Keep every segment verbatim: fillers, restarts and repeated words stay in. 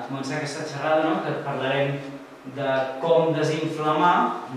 Començar aquesta xerrada, que parlarem de com desinflamar,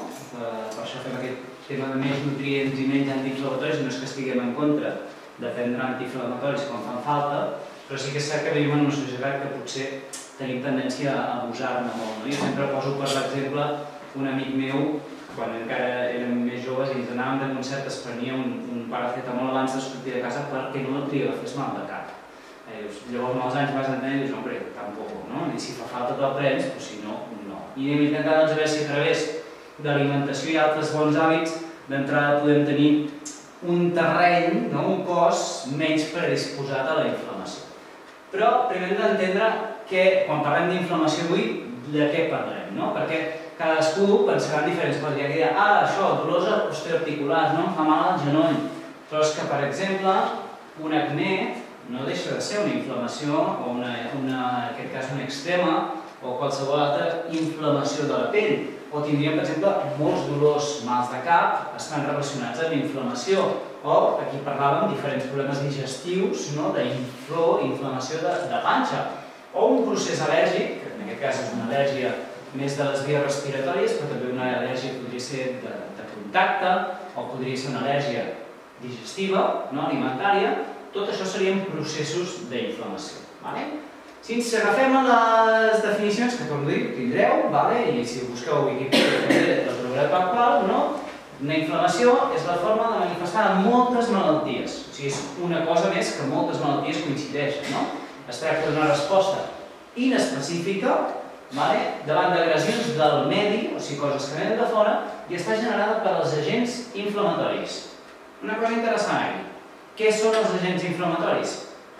per això fem aquest tema de més nutrients i menys antiinflamatoris. No és que estiguem en contra de prendre antiinflamatoris quan fan falta, però sí que és cert que vivim en una societat que potser tenim tendència a abusar-ne molt. Jo sempre poso per l'exemple un amic meu, quan encara érem més joves i ens anàvem de concert, es prenia un paracetamol abans de sortir de casa perquè no li agafés mal de cap. Llavors, amb els anys vas entenent i dius, hombre, tampoc, no? I si fa falta te'l prens, però si no, no. I anem intentant a veure si a través d'alimentació i altres bons hàbits d'entrada podem tenir un terreny, un cos menys predisposat a la inflamació. Però primer hem d'entendre que, quan parlem d'inflamació avui, de què parlem, no? Perquè cadascú pensarà en diferents coses. Hi ha qui dirà, ah, això, dolors osteoarticulars, no? Em fa mal al genoll. Però és que, per exemple, un acné no deixa de ser una inflamació, o en aquest cas una eczema, o qualsevol altra inflamació de la pell. O tindríem, per exemple, molts dolors mals de cap estan relacionats amb inflamació. O, aquí parlàvem, diferents problemes digestius, d'inflor, inflamació de panxa. O un procés al·lèrgic, que en aquest cas és una al·lèrgia més de les vies respiratòries, però també una al·lèrgia podria ser de contacte, o podria ser una al·lèrgia digestiva, alimentària. Tot això serien processos d'inflamació. Si ens agafem a les definicions, que com dic, tindreu, i si busqueu a Wikipedia també la trobareu tal qual, una inflamació és la forma de manifestar moltes malalties. O sigui, és una cosa més que moltes malalties coincideixen. Es tracta d'una resposta inespecífica davant d'agressions del medi, o sigui, coses que venen de fora, i està generada per als agents inflamatoris. Una cosa interessant aquí. Què són els agents inflamatoris?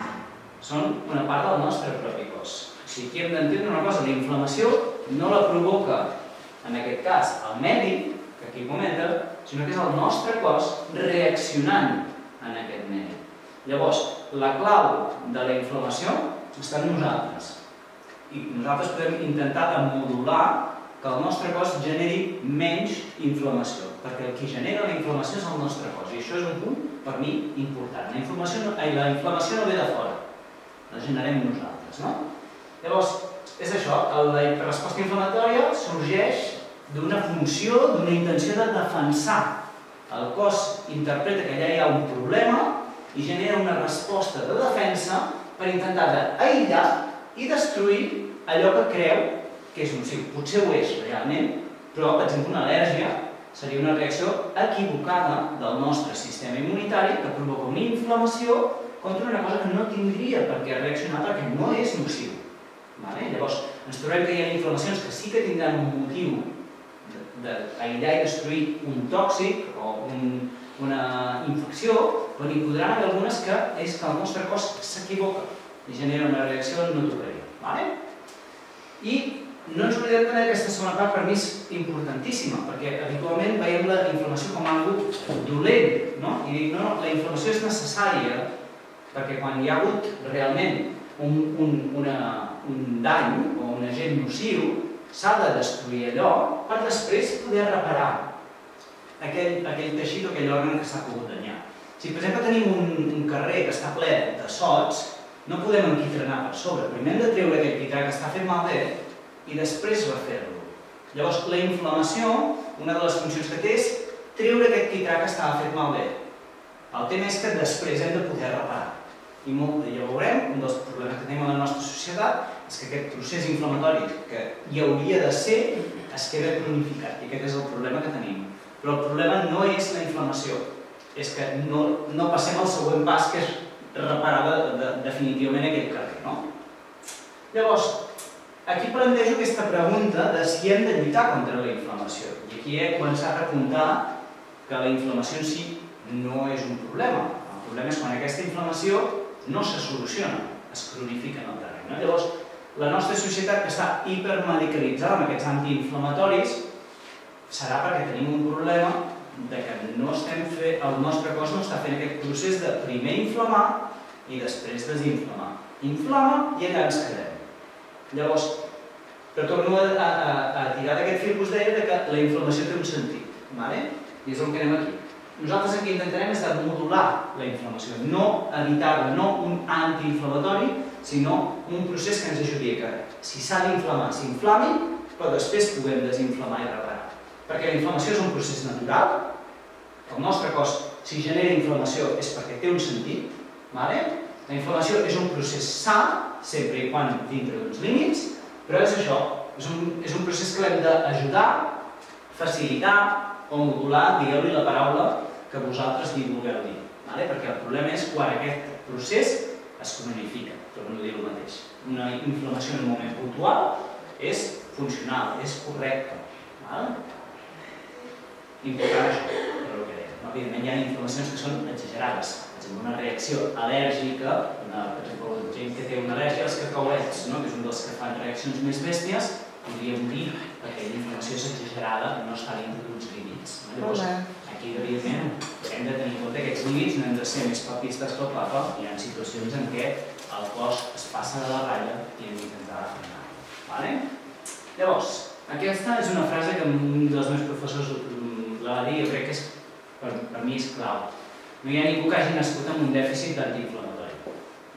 Són una part del nostre propi cos. O sigui, aquí hem d'entendre una cosa, la inflamació no la provoca, en aquest cas, el medi, que aquí comenta, sinó que és el nostre cos reaccionant en aquest medi. Llavors, la clau de la inflamació està en nosaltres. I nosaltres podem intentar modular que el nostre cos generi menys inflamació, perquè el que genera la inflamació és el nostre cos, i això és un punt, per mi, important. La inflamació no ve de fora, la generem nosaltres. Llavors, és això, la resposta inflamatòria sorgeix d'una funció, d'una intenció de defensar. El cos interpreta que allà hi ha un problema i genera una resposta de defensa per intentar d'aïllar i destruir allò que creu que és nociu. Potser ho és realment, però, per exemple, una al·lèrgia seria una reacció equivocada del nostre sistema immunitari que provoca una inflamació contra una cosa que no tindria per què reaccionar perquè no és nociu. Llavors, ens trobem que hi ha inflamacions que sí que tindran un motiu d'aïllar i destruir un tòxic o una infecció, però n'hi podran haver algunes que és que el nostre cos s'equivoca i genera una reacció no tocaria. I no ens oblidem que aquesta segona part per mi és importantíssima, perquè habitualment veiem la inflamació com algo dolent, i dic, no, la inflamació és necessària perquè quan hi ha hagut realment un dany o un agent nociu, s'ha de destruir allò per després poder reparar aquell teixit o aquell òrgan que s'ha pogut danyar. Si, per exemple, tenim un carrer que està ple de sots, no podem enquitrenar per sobre. Primer hem de treure aquest quitrà que està fet malbé i després refer-lo. Llavors, la inflamació, una de les funcions que té és treure aquest quitrà que estava fet malbé. El tema és que després hem de poder reparar. I ja ho veurem, un dels problemes que tenim a la nostra societat és que aquest procés inflamatori que hi hauria de ser es queda cronificat, i aquest és el problema que tenim. Però el problema no és la inflamació, és que no passem al següent pas, que és reparar definitivament aquest carrer. Llavors, aquí plantejo aquesta pregunta de si hem de lluitar contra la inflamació. I aquí he començat a apuntar que la inflamació en si no és un problema. El problema és quan aquesta inflamació no se soluciona, es cronifica en el terreny. Llavors, la nostra societat que està hipermedicalitzada amb aquests antiinflamatoris serà perquè tenim un problema que el nostre cos no està fent aquest procés de primer inflamar i després desinflamar. Inflama i allà ens quedem. Llavors, retorno a tirar d'aquest fil que us deia que la inflamació té un sentit. I és el que anem aquí. Nosaltres el que intentarem és de modular la inflamació, no evitar-la, no un antiinflamatori, sinó un procés que ens ajudi que si s'ha d'inflamar, s'inflami, però després puguem desinflamar i reparar. Perquè la inflamació és un procés natural, que el nostre cos, si genera inflamació, és perquè té un sentit. La inflamació és un procés sa, sempre i quan dintre d'uns límits, però és això, és un procés que l'hem d'ajudar, facilitar o modular, digueu-li la paraula que vosaltres li vulgueu dir. Perquè el problema és quan aquest procés es cronifica, torno a dir el mateix. Una inflamació en un moment puntual és funcional, és correcta. Important això, per el que deia. Evidentment hi ha inflamacions que són exagerades. Per exemple, una reacció al·lèrgica, per exemple, gent que té una al·lèrgia als cacauets, que és un dels que fan reaccions més bèsties, podria morir perquè la inflamació és exagerada i no està dintre d'uns límits. Llavors, aquí, evidentment, hem de tenir en compte aquests límits, no hem de ser més papistes que el papa, hi ha situacions en què el cos es passa de la ratlla i hem d'intentar frenar. Llavors, aquesta és una frase que un dels meus professors la va dir, jo crec que per mi és clau. No hi ha ningú que hagi nascut amb un dèficit d'antiinflamatori.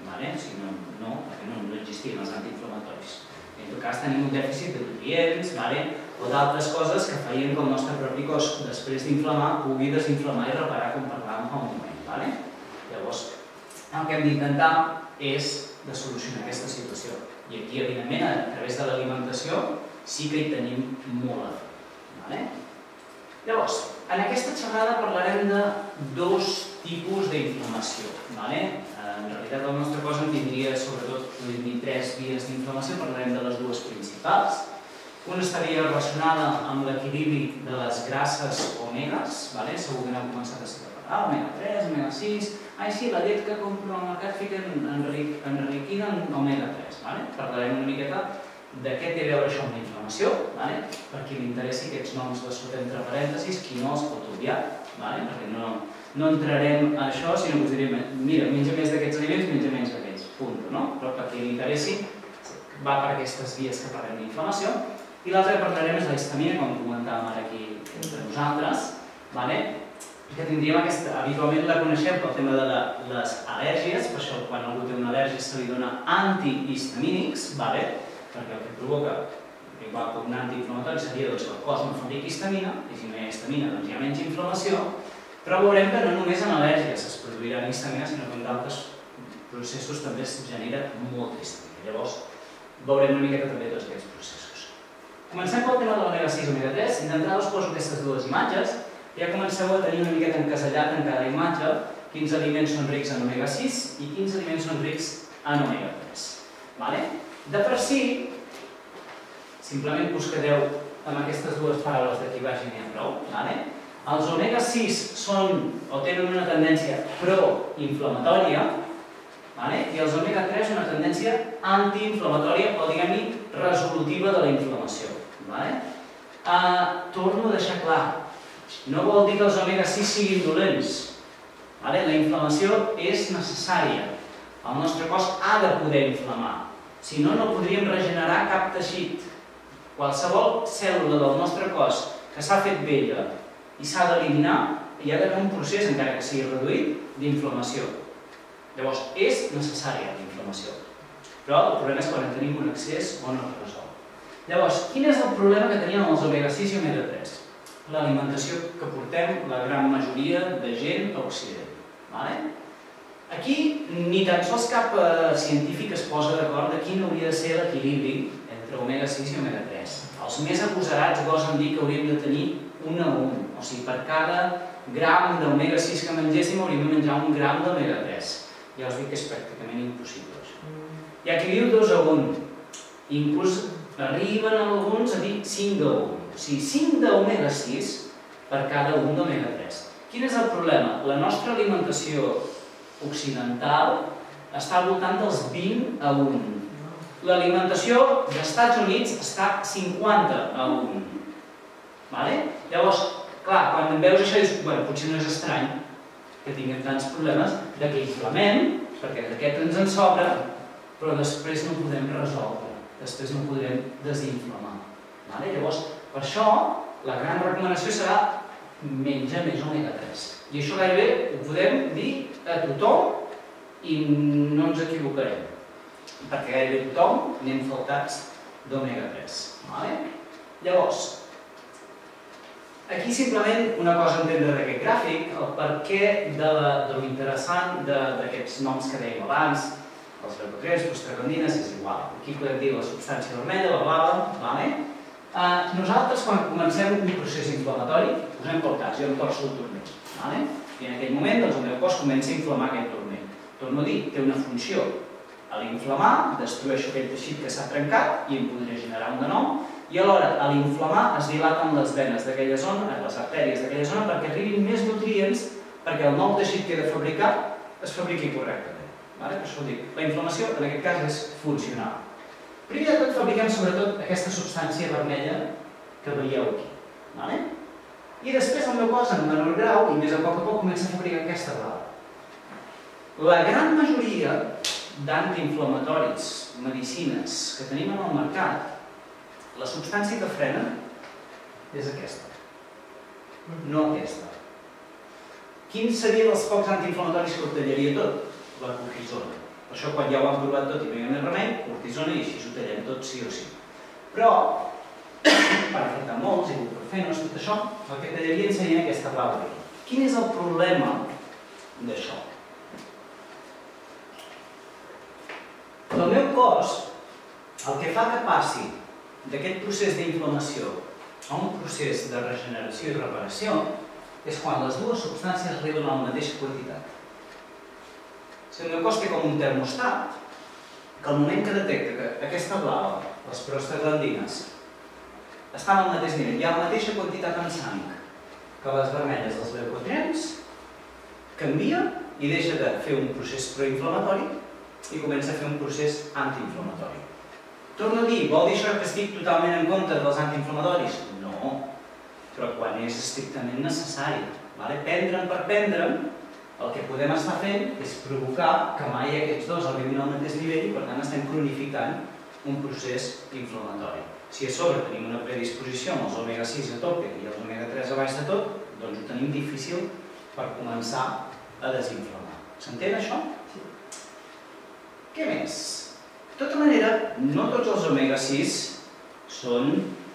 No, perquè no existien els antiinflamatoris. En tot cas, tenim un dèficit de nutrients o d'altres coses que feien que el nostre propi cos, després d'inflamar, pugui desinflamar i reparar, com parlàvem fa un moment. Llavors, el que hem d'intentar és de solucionar aquesta situació. I aquí, evidentment, a través de l'alimentació, sí que hi tenim molt a fer. Llavors, en aquesta xerrada parlarem de dos tipus d'inflamació. En realitat, el nostre cos en tindria, sobretot, tres vies d'inflamació, parlarem de les dues principals. Una estaria relacionada amb l'equilibri de les grasses omegas, segur que n'heu començat a saber parlar, omega tres, omega sis, ai sí, la llet que compro al mercat fica enriquida en omega tres. Parlarem una miqueta de què té a veure això amb la inflamació, per qui li interessi aquests noms de sota entre parèntesis, qui no els pot obviar, perquè no entrarem a això, sinó que us diré, mira, menja més d'aquests aliments, menja menys d'aquests, punt, però per qui li interessi va per aquestes vies que parlem d'inflamació. I l'altre que parlarem és la histamina, com comentàvem ara aquí entre nosaltres, que tindríem aquesta, habitualment la coneixem pel tema de les al·lèrgies, per això quan algú té una al·lèrgia se li dona antihistamínics, perquè el que provoca, igual que un antiinflamatori, seria que el cos no fabriqui histamina, i si no hi ha histamina doncs hi ha menys inflamació, però veurem que no només en al·lèrgies es produiran histamina, sinó que en d'altres processos també es genera molta histamina. Llavors, veurem una miqueta també tots aquests processos. Comencem pel tema de l'omega sis i omega tres, i d'entrada us poso aquestes dues imatges, ja comenceu a tenir una miqueta encasellat en cada imatge quins aliments són rics en omega sis i quins aliments són rics en omega tres. De per si, simplement us quedeu amb aquestes dues paraules d'aquí baix i n'hi ha prou. Els omega sis són o tenen una tendència proinflamatòria i els omega tres una tendència antiinflamatòria o, diguem-hi, resolutiva de la inflamació. Torno a deixar clar, no vol dir que els omega sis siguin dolents. La inflamació és necessària. El nostre cos ha de poder inflamar. Si no, no podríem regenerar cap teixit. Qualsevol cèl·lula del nostre cos que s'ha fet vella i s'ha d'eliminar, hi ha d'haver un procés, encara que sigui reduït, d'inflamació. Llavors, és necessària la inflamació. Però el problema és quan en tenim un excés o no es resol. Llavors, quin és el problema que teníem amb els omega sis i omega tres? L'alimentació que portem la gran majoria de gent a Occident. Aquí ni tan sols cap científic es posa d'acord de quin hauria de ser l'equilibri entre omega sis i omega tres. Els més agosarats gosen dir que hauríem de tenir un a un. O sigui, per cada gram d'omega sis que mengéssim hauríem de menjar un gram d'omega tres. Ja us dic que és pràcticament impossible, això. Hi ha qui diu dos a un. Inclús arriben alguns a dir cinc a un. O sigui, cinc d'omega sis per cada un d'omega tres. Quin és el problema? La nostra alimentació occidental està al voltant dels vint a un. L'alimentació dels Estats Units està cinquanta a un. Llavors, clar, quan veus això dius, bueno, potser no és estrany que tinguem tants problemes de que inflamem, perquè d'aquest ens en sobra, però després no podem resoldre, després no podrem desinflamar. Llavors, per això, la gran recomanació serà menjar més omega tres. I això gairebé ho podem dir a tothom i no ens equivocarem. perquè gairebé tothom anem faltats d'omega tres. Llavors, aquí simplement una cosa a entendre d'aquest gràfic, el perquè de l'interessant d'aquests noms que dèiem abans, els leucotrienes, prostaglandines, és igual. Aquí podem dir la substància vermella, la blava. Nosaltres, quan comencem un procés inflamatori, posem pel cas, jo em torço el turmell. I en aquell moment el meu cos comença a inflamar aquell turmell. Torno a dir, té una funció. A l'inflamar, destrueixo aquell teixit que s'ha trencat i em podria generar un de nou, i alhora, a l'inflamar, es dilaten les venes d'aquella zona, les artèries d'aquella zona, perquè arribin més nutrients perquè el nou teixit que he de fabricar es fabriqui correctament. Per això ho dic, la inflamació en aquest cas és funcional. Primer de tot fabriquem sobretot aquesta substància vermella que veieu aquí. I després el meu cos, en menor grau, i més a poc a poc, comença a fabricar aquesta blava. La gran majoria d'antiinflamatoris, medicines que tenim en el mercat, la substància que frena és aquesta, no aquesta. Quins serien els pocs antiinflamatoris que ho tallaria tot? La cortisona. Per això, quan ja ho han provat tot i no hi ha més remei, cortisona i així ho tallem tot sí o sí. Però, per afectar molts, ibuprofenos, tot això, el que tallaria seria aquesta blava. Quin és el problema d'això? El meu cos, el que fa que passi d'aquest procés d'inflamació a un procés de regeneració i reparació és quan les dues substàncies arriben a la mateixa quantitat. El meu cos té com un termostat que al moment que detecta que aquesta blava, les prostaglandines, estan al mateix nivell, hi ha la mateixa quantitat en sang que les vermelles dels leucotrienes, canvia i deixa de fer un procés proinflamatori i comença a fer un procés antiinflamatori. Torno a dir, vol dir això que estic totalment en contra dels antiinflamatoris? No, però quan és estrictament necessari. Prendre'n per prendre'n, el que podem estar fent és provocar que mai aquests dos arribin al mateix nivell i per tant estem cronificant un procés inflamatori. Si a sobre tenim una predisposició amb els omega sis a tope i els omega tres a baix de tot, doncs ho tenim difícil per començar a desinflamar. S'entén això? Sí. Què més? De tota manera, no tots els omega sis són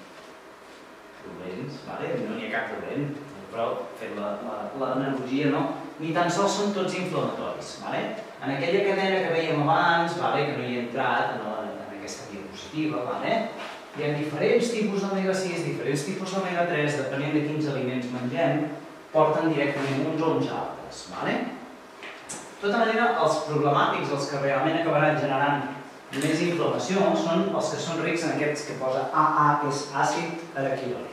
dolents, no n'hi ha cap dolent, però fent l'analogia, no? Ni tan sols són tots inflamatoris. En aquella cadena que vèiem abans, que no hi he entrat en aquesta diapositiva, hi ha diferents tipus d'omega sis, diferents tipus d'omega tres, depenent de quins aliments mengem, porten directament uns o uns altres. De tota manera, els problemàtics, els que realment acabaran generant més inflamació, són els que són rics en aquests que posa A A, que és àcid araquidònic.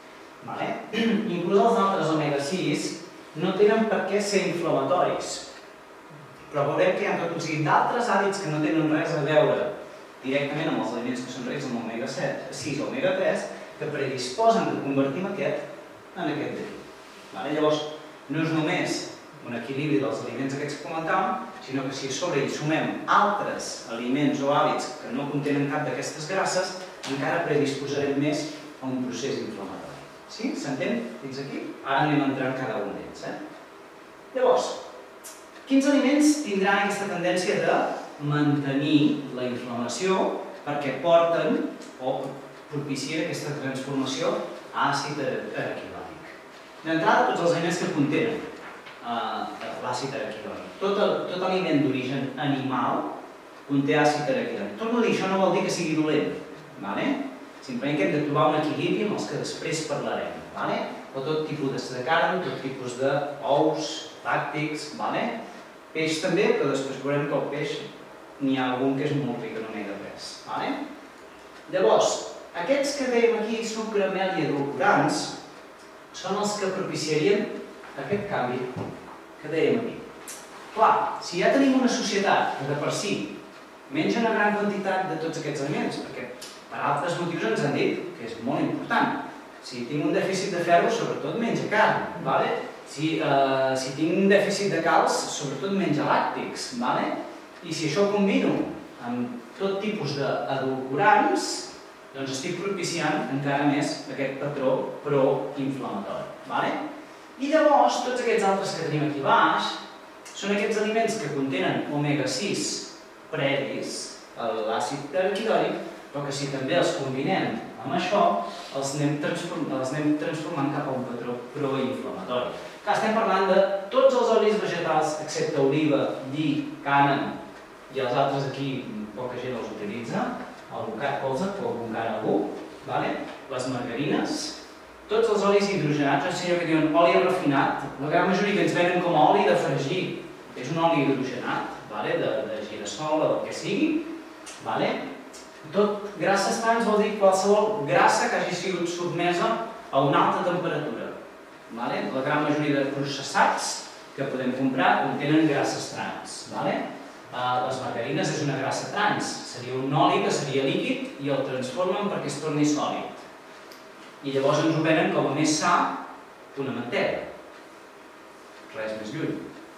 Inclús els altres omega sis no tenen per què ser inflamatoris, però veurem que hi ha tot un seguit d'altres hàbits que no tenen res a veure directament amb els aliments que són rics en omega sis o omega tres, que predisposen que convertim aquest en aquest d'aquí. Llavors, no és només un equilibri dels aliments aquests que comentàvem, sinó que si a sobre hi sumem altres aliments o hàbits que no contenen cap d'aquestes grasses, encara predisposarem més a un procés inflamatori. Sí? S'entén fins aquí? Ara anem a entrar en cada un d'ells. Llavors, quins aliments tindran aquesta tendència de mantenir la inflamació perquè porten o propicien aquesta transformació a àcid araquidònic? D'entrada, tots els aliments que contenen l'àcid araquidònic. Tot aliment d'origen animal conté àcid araquidònic. Torno a dir, això no vol dir que sigui dolent. Simplement que hem de trobar un equilibri amb els que després parlarem. O tot tipus de carn, tot tipus d'ous, làctics, peix també, però després veurem que el peix n'hi ha algun que és molt ric en omega tres. Llavors, aquests que veiem aquí, sucre, mel i edulcorants, són els que propiciarien aquest canvi que dèiem aquí. Clar, si ja tenim una societat que de per si menja una gran quantitat de tots aquests aliments, perquè per altres motius ens han dit que és molt important. Si tinc un dèficit de ferro, sobretot menja carn. Si tinc un dèficit de calç, sobretot menja làctics. I si això ho combino amb tot tipus d'edulcorants, doncs estic propiciant encara més aquest patró proinflamatori. I llavors, tots aquests altres que tenim aquí baix són aquests aliments que contenen omega sis previs l'àcid araquidònic, però que si també els combinem amb això, els anem transformant cap a un patró proinflamatori. Clar, estem parlant de tots els olis vegetals, excepte oliva, lli, cànem, i els altres aquí poca gent els utilitza, el bocat colza, que ho encara algú, les margarines, tots els olis hidrogenats, o sigui que diuen oli refinat, la gran majoria que ens venen com a oli de fregir, és un oli hidrogenat, de girassol o del que sigui, tot grasses trans vol dir qualsevol grassa que hagi sigut sotmesa a una alta temperatura. La gran majoria de processats que podem comprar contenen grasses trans. Les margarines és una grassa trans, seria un oli que seria líquid i el transformen perquè es torni sòlid. I llavors ens ho venen com a més sa que una mantega. Res més lluny.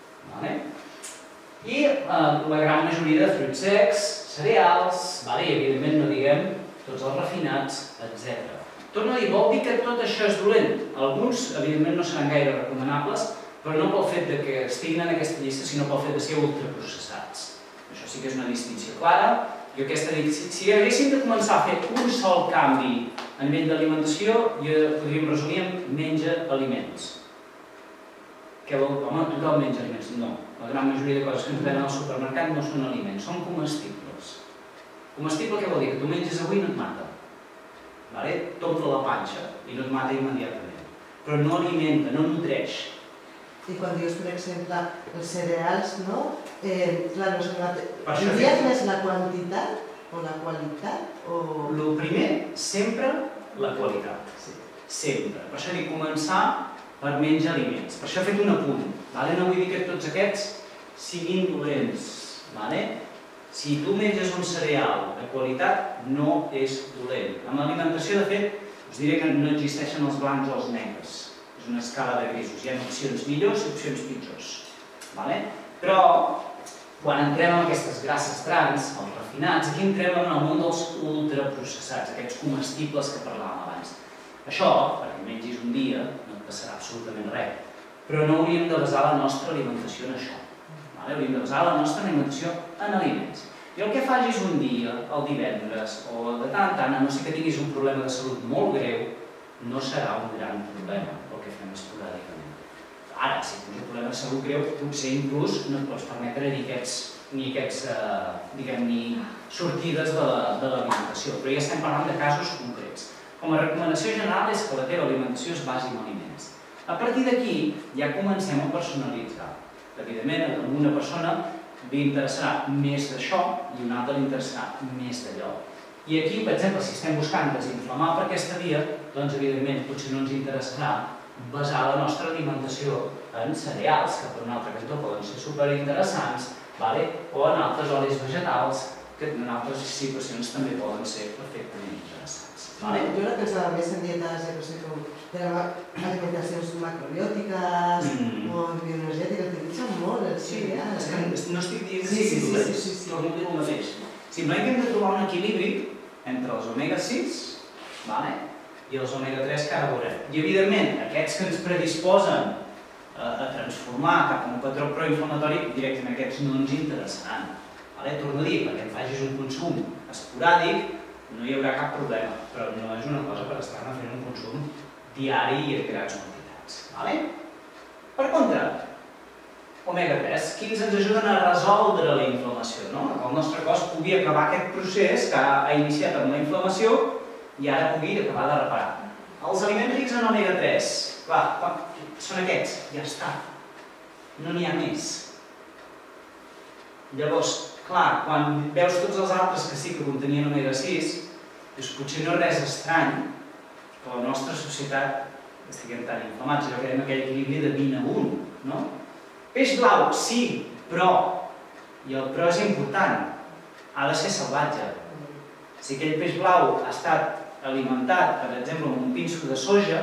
I la gran majoria de fruits secs, cereals, i evidentment no diguem tots els refinats, etcètera. Torno a dir, vol dir que tot això és dolent. Alguns, evidentment, no seran gaire recomanables, però no pel fet que estiguin en aquesta llista, sinó pel fet de ser ultraprocessats. Això sí que és una distinció clara. Jo aquesta dic, si haguéssim de començar a fer un sol canvi a nivell d'alimentació, podríem resumir amb menja aliments. Què vol dir? Home, tothom menja aliments. No. La gran majoria de coses que ens venen al supermercat no són aliments, són comestibles. Comestible què vol dir? Que tu menges avui i no et mata. T'omple la panxa i no et mata immediatament. Però no alimenta, no nutreix. I quan dius, per exemple, els cereals, no? Clar, diries més la quantitat o la qualitat? El primer, sempre la qualitat. Sempre. Per això dic començar per menjar aliments. Per això he fet un apunt. No vull dir que tots aquests siguin dolents. Si tu menges un cereal de qualitat, no és dolent. En l'alimentació, de fet, us diré que no existeixen els blancs o els negres. És una escala de grisos. Hi ha opcions millors i opcions pitjors. Però, quan entrem en aquestes grasses trans, els refinats, aquí entrem en el món dels ultraprocessats, aquests comestibles que parlàvem abans. Això, perquè mengis un dia, no et passarà absolutament res. Però no hauríem de basar la nostra alimentació en això. Hauríem de basar la nostra alimentació en aliments. I el que facis un dia, el divendres, o de tant en tant, a no ser que tinguis un problema de salut molt greu, no serà un gran problema, el que fem esporàdicament. Ara, si tens un problema de salut greu, potser inclús no et pots permetre ni aquests, diguem, ni sortides de l'alimentació, però ja estem parlant de casos concrets. Com a recomanació general és que la teva alimentació es basi en aliments. A partir d'aquí ja comencem a personalitzar. Evidentment, a una persona li interessarà més d'això i a una altra li interessarà més d'allò. I aquí, per exemple, si estem buscant desinflamar per aquesta via, doncs evidentment potser no ens interessarà basar la nostra alimentació en cereals, que per un altre cantó poden ser superinteressants, o en altres olis vegetals, que en altres situacions també poden ser perfectament interessants. Jo no pensava més en dietes, ja no sé com, alimentacions macrobiòtiques o bioenergètiques, utilitzen molt els cereals. No estic dient que sigui dolent, torno a dir el mateix. Simplement que hem de trobar un equilibri entre els omega sis i els omega tres que ara veurem. I evidentment, aquests que ens predisposen a transformar cap a un patró proinflamatori, directament aquests no ens interessaran. Torno a dir, perquè en facis un consum esporàdic, no hi haurà cap problema, però no és una cosa per estar-ne fent un consum diari i en grans quantitats. Per contra, omega tres, quins ens ajuden a resoldre la inflamació, que el nostre cos pugui acabar aquest procés que ha iniciat amb la inflamació i ara pugui acabar de reparar. Els aliments rics en omega tres, clar, són aquests, ja està, no n'hi ha més. Llavors, clar, quan veus tots els altres que sí que contenien omega sis, potser no és res estrany que la nostra societat estiguem tan inflamats, allò que dèiem aquell equilibri de vint a un, no? Peix blau, sí, però, i el però és important, ha de ser salvatge. Si aquell peix blau ha estat alimentat, per exemple, amb un pinso de soja,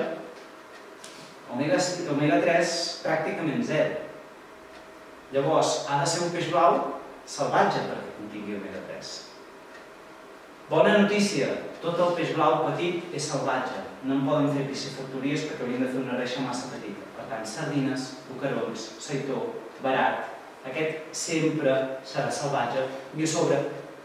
omega tres pràcticament zero. Llavors, ha de ser un peix blau salvatge perquè contingui omega tres. Bona notícia, tot el peix blau petit és salvatge. No en poden fer piscifactories perquè haurien de fer una reixa massa petita. Per tant, sardines, boquerons, seitó, verat, aquest sempre serà salvatge i a sobre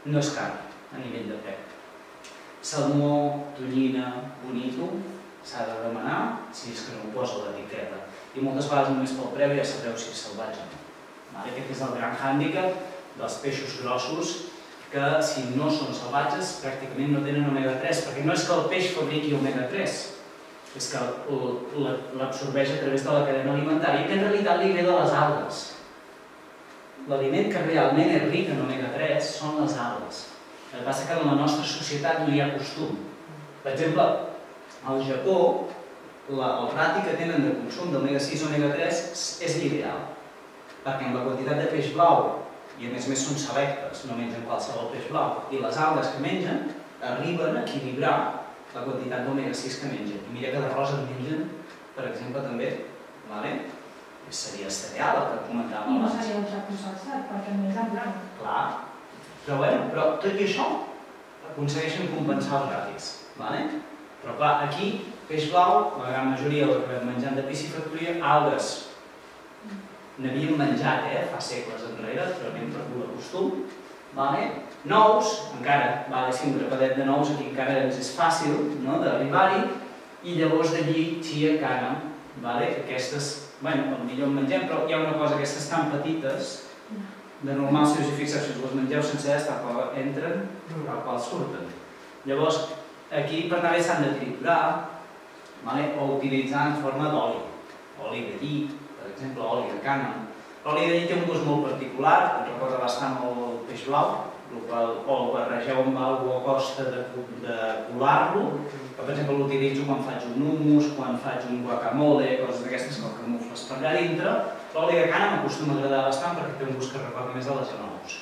no és car a nivell de preu. Salmó, tonyina, bonito, s'ha de demanar si és que no ho posa l'etiqueta. I moltes vegades només pel preu ja sabreu si és salvatge o no. Aquest és el gran hàndicap dels peixos grossos, que si no són salvatges pràcticament no tenen omega tres, perquè no és que el peix fabriqui omega tres, és que l'absorbeix a través de la cadena alimentària, que en realitat li ve de les algues. L'aliment que realment és ric en omega tres són les algues. El que passa que en la nostra societat no hi ha costum. Per exemple, al Japó, el rati que tenen de consum d'omega sis i omega tres és l'ideal, perquè amb la quantitat de peix blau, i a més a més són selectes, no mengen qualsevol peix blau, i les algues que mengen arriben a equilibrar la quantitat d'omega sis que mengen. I mira que d'arròs en mengen, per exemple, també, seria cereal, el que comentàvem abans. I no seria un tracte salsat, perquè no és en blanc. Clar, però bé, però tot i això aconsegueixen compensar els ratis. Però clar, aquí, peix blau, la gran majoria ho acabem menjant de piscifactoria, algues n'havíem menjat fa segles enrere, però anem per pur costum. Nous, encara, si un grapadet de nous aquí encara ens és fàcil d'arribar-hi, i llavors d'allí chia, cana, aquestes, bé, potser en mengem, però hi ha una cosa, aquestes tan petites, de normal, si us hi fixeu, si us les mengeu senceres, tal qual entren, tal qual surten. Llavors, aquí per anar bé s'han de triturar o utilitzar en forma d'oli. Oli de lli, per exemple, oli de cana. L'oli de lli té un gust molt particular, em recorda bastant el peix blau, o el barregeu amb alguna cosa a costa de colar-lo. Per exemple, l'utilitzo quan faig un hummus, quan faig un guacamole, coses d'aquestes que el camufles per allà dintre. L'oli de cana m'acostuma a agradar bastant perquè té un gust que recorda més a les genous.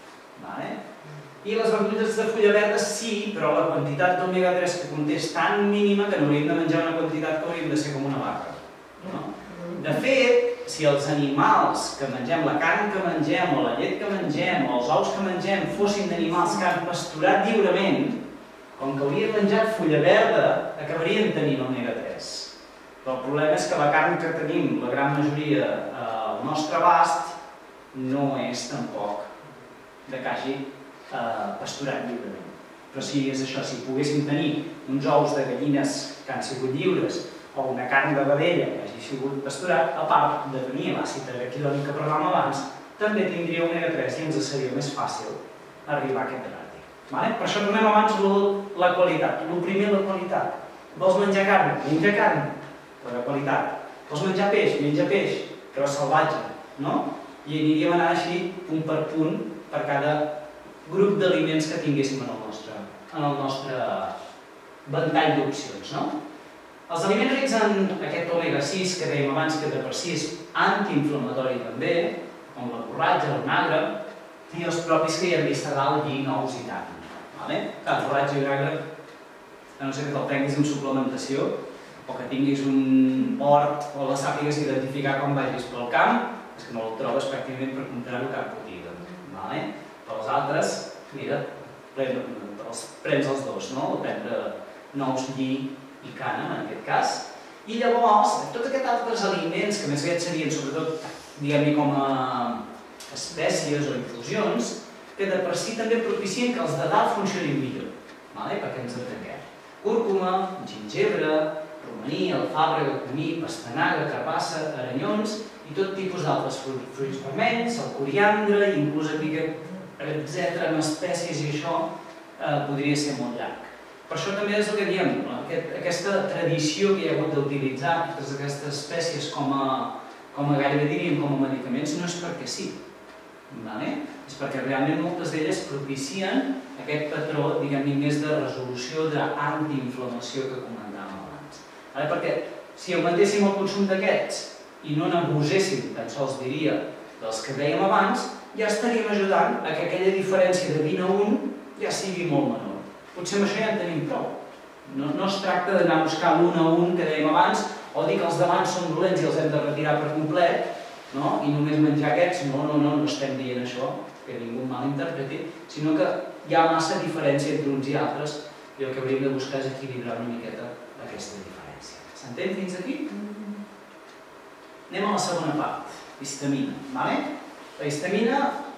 I les verdures de fulla verda sí, però la quantitat d'omega tres que conté és tan mínima que n'hauríem de menjar una quantitat que hauríem de ser com una vaca. De fet, si els animals que mengem, la carn que mengem, o la llet que mengem, o els ous que mengem, fossin d'animals que han pasturat lliurement, com que haurien menjat fulla verda, acabarien tenint omega tres. Però el problema és que la carn que tenim, la gran majoria al nostre abast, no és tampoc de que hagi pasturat lliurement. Però si és això, si poguéssim tenir uns ous de gallines que han sigut lliures o una carn de vedella que hagi sigut pasturat, a part de tenir l'àcid araquidònic que parlàvem abans, també tindria omega tres i ens seria més fàcil arribar a aquest rati. Per això tornem abans la qualitat. El primer, la qualitat. Vols menjar carn? Menja carn. La qualitat. Vols menjar peix? Menja peix, però salvatge. I aniríem anar així, punt per punt, per cada grup d'aliments que tinguéssim en el nostre ventall d'opcions. Els aliments rics en aquest omega sis, que dèiem abans que de per si és antiinflamatori també, com la borratja, el vinagre, i els propis que hi hem vist a dalt, lli, nous i tàpia. Tant borratja i vinagre, a no ser que te'l prenguis en suplementació, o que tinguis un hort o la sàpigues identificar quan vagis pel camp, és que no el trobes pràcticament per comprar-ho a cap botiga. Per als altres, mira, prens els dos, prendre nous, lli i cana, en aquest cas. I llavors, tots aquests altres aliments, que més aviat serien sobretot, diguem-ne, com a espècies o infusions, que de per si també propicien que els de dalt funcionin millor, perquè ens entenguem. Cúrcuma, gingebre, romaní, alfàbrega, comí, pastanaga, carabassa, aranyons i tot tipus d'altres fruits vermells, el coriandre, inclús aquí, etcètera, amb espècies, i això podria ser molt llarg. Per això també és el que diem, aquesta tradició que hi ha hagut d'utilitzar totes aquestes espècies com a gairebé diríem com a medicaments no és perquè sí, és perquè realment moltes d'elles propicien aquest patró, diguem-ne, més de resolució d'antiinflamació que comentàvem abans. Perquè si augmentéssim el consum d'aquests i no n'abuséssim, tan sols diria, dels que dèiem abans, ja estaríem ajudant a que aquella diferència de vint a un ja sigui molt menor. Potser amb això ja en tenim prou. No es tracta d'anar a buscar l'un a un que dèiem abans, o dir que els d'abans són dolents i els hem de retirar per complet, i només menjar aquests. No, no, no, no estem dient això, que ningú malinterpreti, sinó que hi ha massa diferència entre uns i altres i el que hauríem de buscar és equilibrar una miqueta aquesta diferència. S'entén fins aquí? Anem a la segona part, histamina. La histamina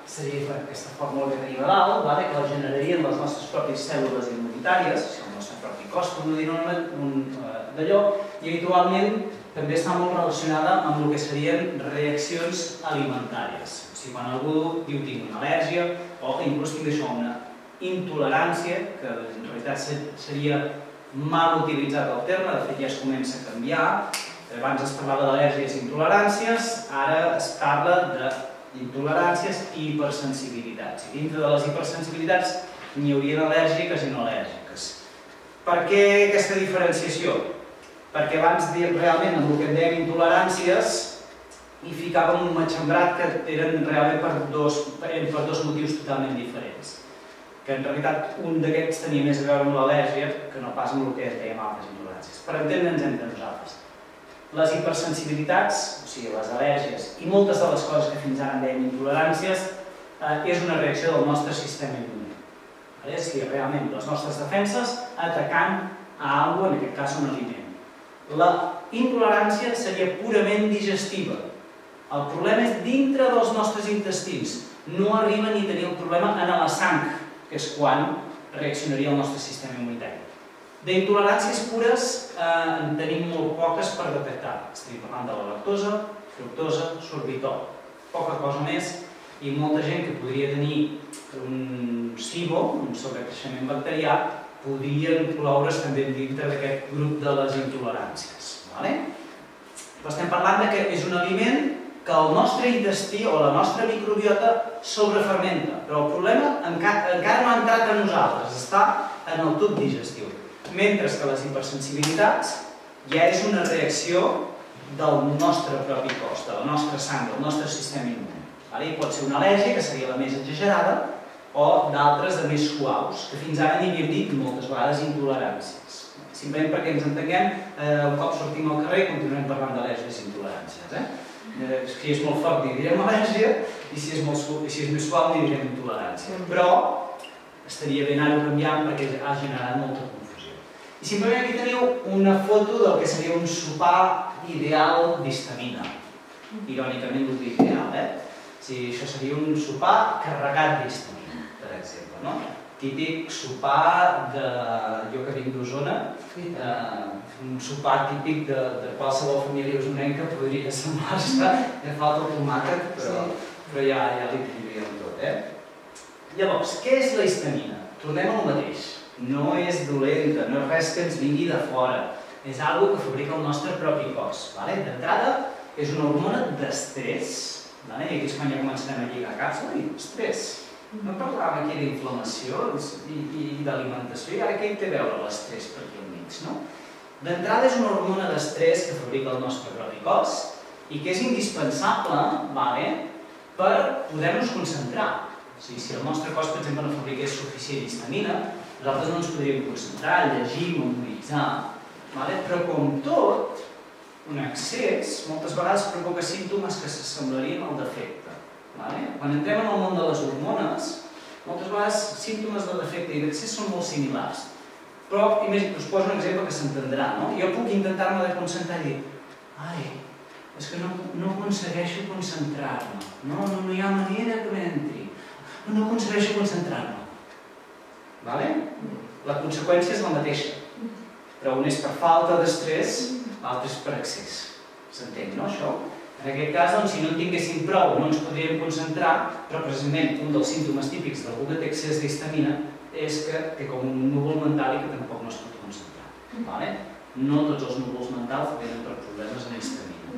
seria aquesta fórmula que tenim a dalt, que la generarien les nostres pròpies cèl·lules immunitàries, el nostre propi cos, per no dir d'allò, i habitualment també està molt relacionada amb el que serien reaccions alimentàries. O sigui, quan algú diu tinc una al·lèrgia o inclús tinc això, una intolerància, que en realitat seria mal utilitzat el terme, de fet ja es comença a canviar. Abans es parlava d'al·lèrgies i intoleràncies, ara es parla d'intoleràncies i hipersensibilitats. I dintre de les hipersensibilitats n'hi haurien al·lèrgiques i no al·lèrgiques. Per què aquesta diferenciació? Perquè abans realment amb el que en dèiem intoleràncies hi ficàvem un matxembrat que eren realment per dos motius totalment diferents. Que en realitat un d'aquests tenia més a veure amb l'al·lèrgia que no pas amb el que dèiem altres intoleràncies. Per entendre'ns entre nosaltres. Les hipersensibilitats, o sigui, les al·lèrgies i moltes de les coses que fins ara en dèiem intoleràncies, és una reacció del nostre sistema immune. És a dir, realment les nostres defenses atacant a alguna cosa, en aquest cas un aliment. La intolerància seria purament digestiva. El problema és dintre dels nostres intestins. No arriba ni a tenir el problema en la sang, que és quan reaccionaria el nostre sistema immunitari. D'intoleràncies pures en tenim molt poques per detectar. Estem parlant de la lactosa, fructosa, sorbitol. Poca cosa més i molta gent que podria tenir un SIBO, un sobrecreixement bacterià, podrien incloure's també dintre d'aquest grup de les intoleràncies. Estem parlant que és un aliment que el nostre intestí o la nostra microbiota sobrefermenta, però el problema encara no ha entrat a nosaltres, està en el tub digestiu. Mentre que les hipersensibilitats ja és una reacció del nostre propi cos, de la nostra sang, del nostre sistema immune. Hi pot ser una al·lèrgia, que seria la més exagerada, o d'altres de més suaus, que fins ara n'hi havíem dit moltes vegades intoleràncies. Simplement perquè ens entenguem, un cop sortim al carrer continuem parlant d'al·lèrgies i intoleràncies. Si és molt fort n'hi direm al·lèrgia i si és més suau n'hi direm intolerància. Però estaria bé anar-ho canviant perquè ha generat molta confusió. I simplement aquí teniu una foto del que seria un sopar ideal d'histamina. Irònicament ho dic ideal, eh? Això seria un sopar carregat d'histamina, per exemple. Típic sopar de... jo que vinc d'Osona, un sopar típic de qualsevol família osonenca podria semblar-se, ja falta el tomàquet, però ja li tindríem tot. Llavors, què és la histamina? Tornem al mateix. No és dolenta, no és res que ens vingui de fora. És una cosa que fabrica el nostre propi cos. D'entrada, és una hormona d'estrès. I aquí és quan ja començarem a lligar caps. Ui, estrès. No parlàvem aquí d'inflamació i d'alimentació, i ara què hi té a veure l'estrès per aquí al mig, no? D'entrada és una hormona d'estrès que fabrica el nostre propi cos i que és indispensable per poder-nos concentrar. O sigui, si el nostre cos, per exemple, no fabriqués suficient histamina, nosaltres no ens podríem concentrar, llegir, memoritzar. Però com tot, un excés moltes vegades provoca símptomes que s'assemblarien al defecte. Quan entrem en el món de les hormones, moltes vegades símptomes de defecte i d'excés són molt similars. Però, us poso un exemple que s'entendrà. Jo puc intentar-me de concentrar i dir ai, és que no aconsegueixo concentrar-me. No hi ha manera que m'entri. No aconsegueixo concentrar-me. La conseqüència és la mateixa. Però un és per falta d'estrès, l'altre és per excés. S'entén, no, això? En aquest cas, si no en tinguéssim prou, no ens podríem concentrar, però precisament un dels símptomes típics d'algú que té excés d'histamina és que té com un núvol mental i que tampoc no es pot concentrar. No tots els núvols mentals venen per problemes amb histamina.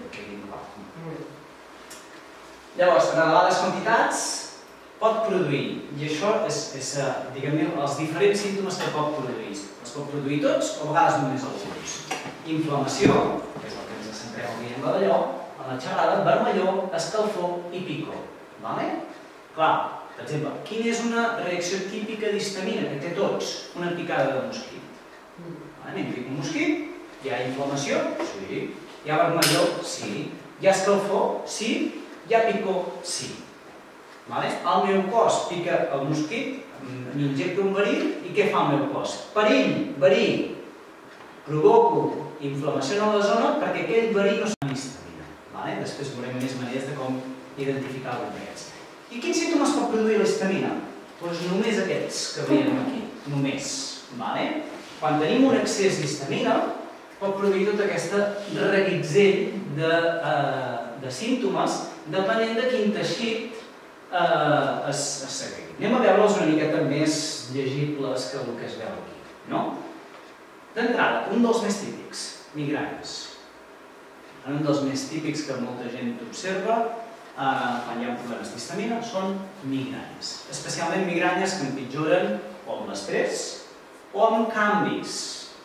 Llavors, en elevades quantitats pot produir, i això és, diguem-ne, els diferents símptomes que pot produir. Els pot produir tots o a vegades només alguns. Inflamació, que és el que ens centrem avui en la d'allò, en la xerrada, vermellor, escalfor i picor. Clar, per exemple, quina és una reacció típica d'histamina que té tots? Una picada de mosquit. Anem, pica un mosquit, hi ha inflamació? Sí. Hi ha vermellor? Sí. Hi ha escalfor? Sí. Hi ha picor? Sí. El meu cos pica el mosquit, m'injecta un verí i què fa el meu cos? Perill, verí. Provoco inflamació en la zona perquè aquell verí no s'ha histamina. Després veurem més maneres de com identificar-lo d'aquests. I quins símptomes pot produir la histamina? Doncs només aquests que veiem aquí, només. Quan tenim un excés d'histamina, pot produir tot aquest reguitzell de símptomes depenent de quin teixit es segregui. Anem a veure'ls una miqueta més llegibles que el que es veu aquí. D'entrada, un dels més típics, migranyes. Un dels més típics que molta gent observa quan hi ha problemes d'histamina són migranyes. Especialment migranyes que empitjoren o amb l'estrès o amb canvis.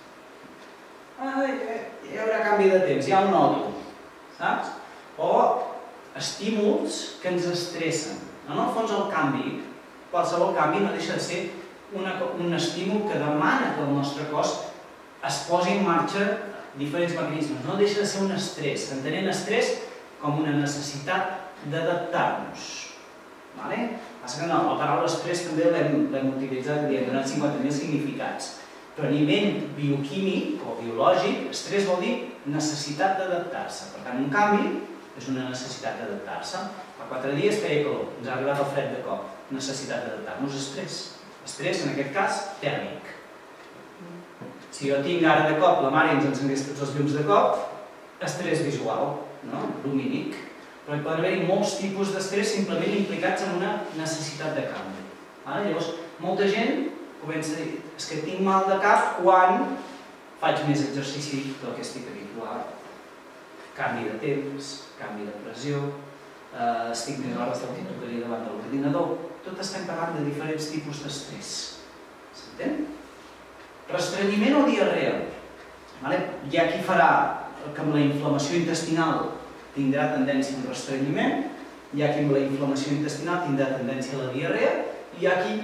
Hi haurà canvi de temps, ja ho noto, saps? O estímuls que ens estressen. En el fons el canvi, qualsevol canvi no deixa de ser un estímul que demana que el nostre cos es posi en marxa diferents mecanismes. No deixa de ser un estrès, entenent estrès com una necessitat d'adaptar-nos. Passa que la paraula estrès també l'hem utilitzat, li hem donat cinquanta mil significats. Però a nivell bioquímic o biològic, estrès vol dir necessitat d'adaptar-se. Per tant, un canvi és una necessitat d'adaptar-se. Fa quatre dies feia calor, ens ha arribat el fred de cop. Necessitat d'adaptar-nos, estrès. Estrès, en aquest cas, tèrmic. Si jo tinc ara de cop, la mare ens encengués tots els llums de cop, estrès visual, lumínic. Però hi poden haver-hi molts tipus d'estrès simplement implicats en una necessitat de canvi. Llavors, molta gent comença a dir és que tinc mal de cap quan faig més exercici del que estic habituat. Canvi de temps, canvi de pressió, estic més hores del que tocaria davant de l'ordinador. Tot estem parlant de diferents tipus d'estrès. S'entén? Restrenyiment o diarrea. Hi ha qui farà que amb la inflamació intestinal tindrà tendència a un restrenyiment, hi ha qui amb la inflamació intestinal tindrà tendència a la diarrea, i hi ha qui,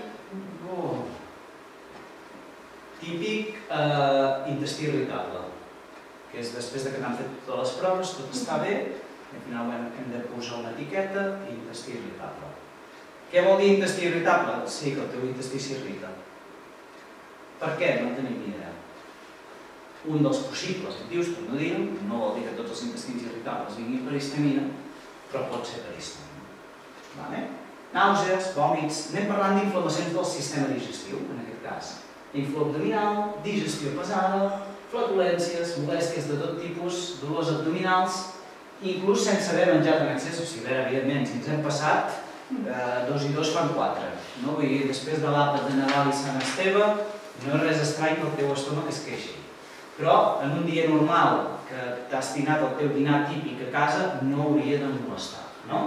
típic, intestí irritable, que és després que t'han fet totes les proves, tot està bé, i al final hem de posar una etiqueta, intestí irritable. Què vol dir intestí irritable? Sí, que el teu intestí s'irrita. Per què? No tenim ni idea. Un dels possibles motius, per no dir-ho, no vol dir que tots els intestins irritables vinguin per histamina, però pot ser per histamina. Nàusees, vòmits, anem parlant d'inflamacions del sistema digestiu, en aquest cas. Influx abdominal, digestió pesada, flatulències, molèsties de tot tipus, dolors abdominals, inclús sense haver menjat en excés, o sigui, evidentment, si ens hem passat, dos i dos fan quatre. Vull dir, després de l'àpat de Nadal i Sant Esteve, no és res estrany que el teu estómac es queixi. Però en un dia normal que t'has dinat el teu dinar típic a casa, no hauria de molestar, no?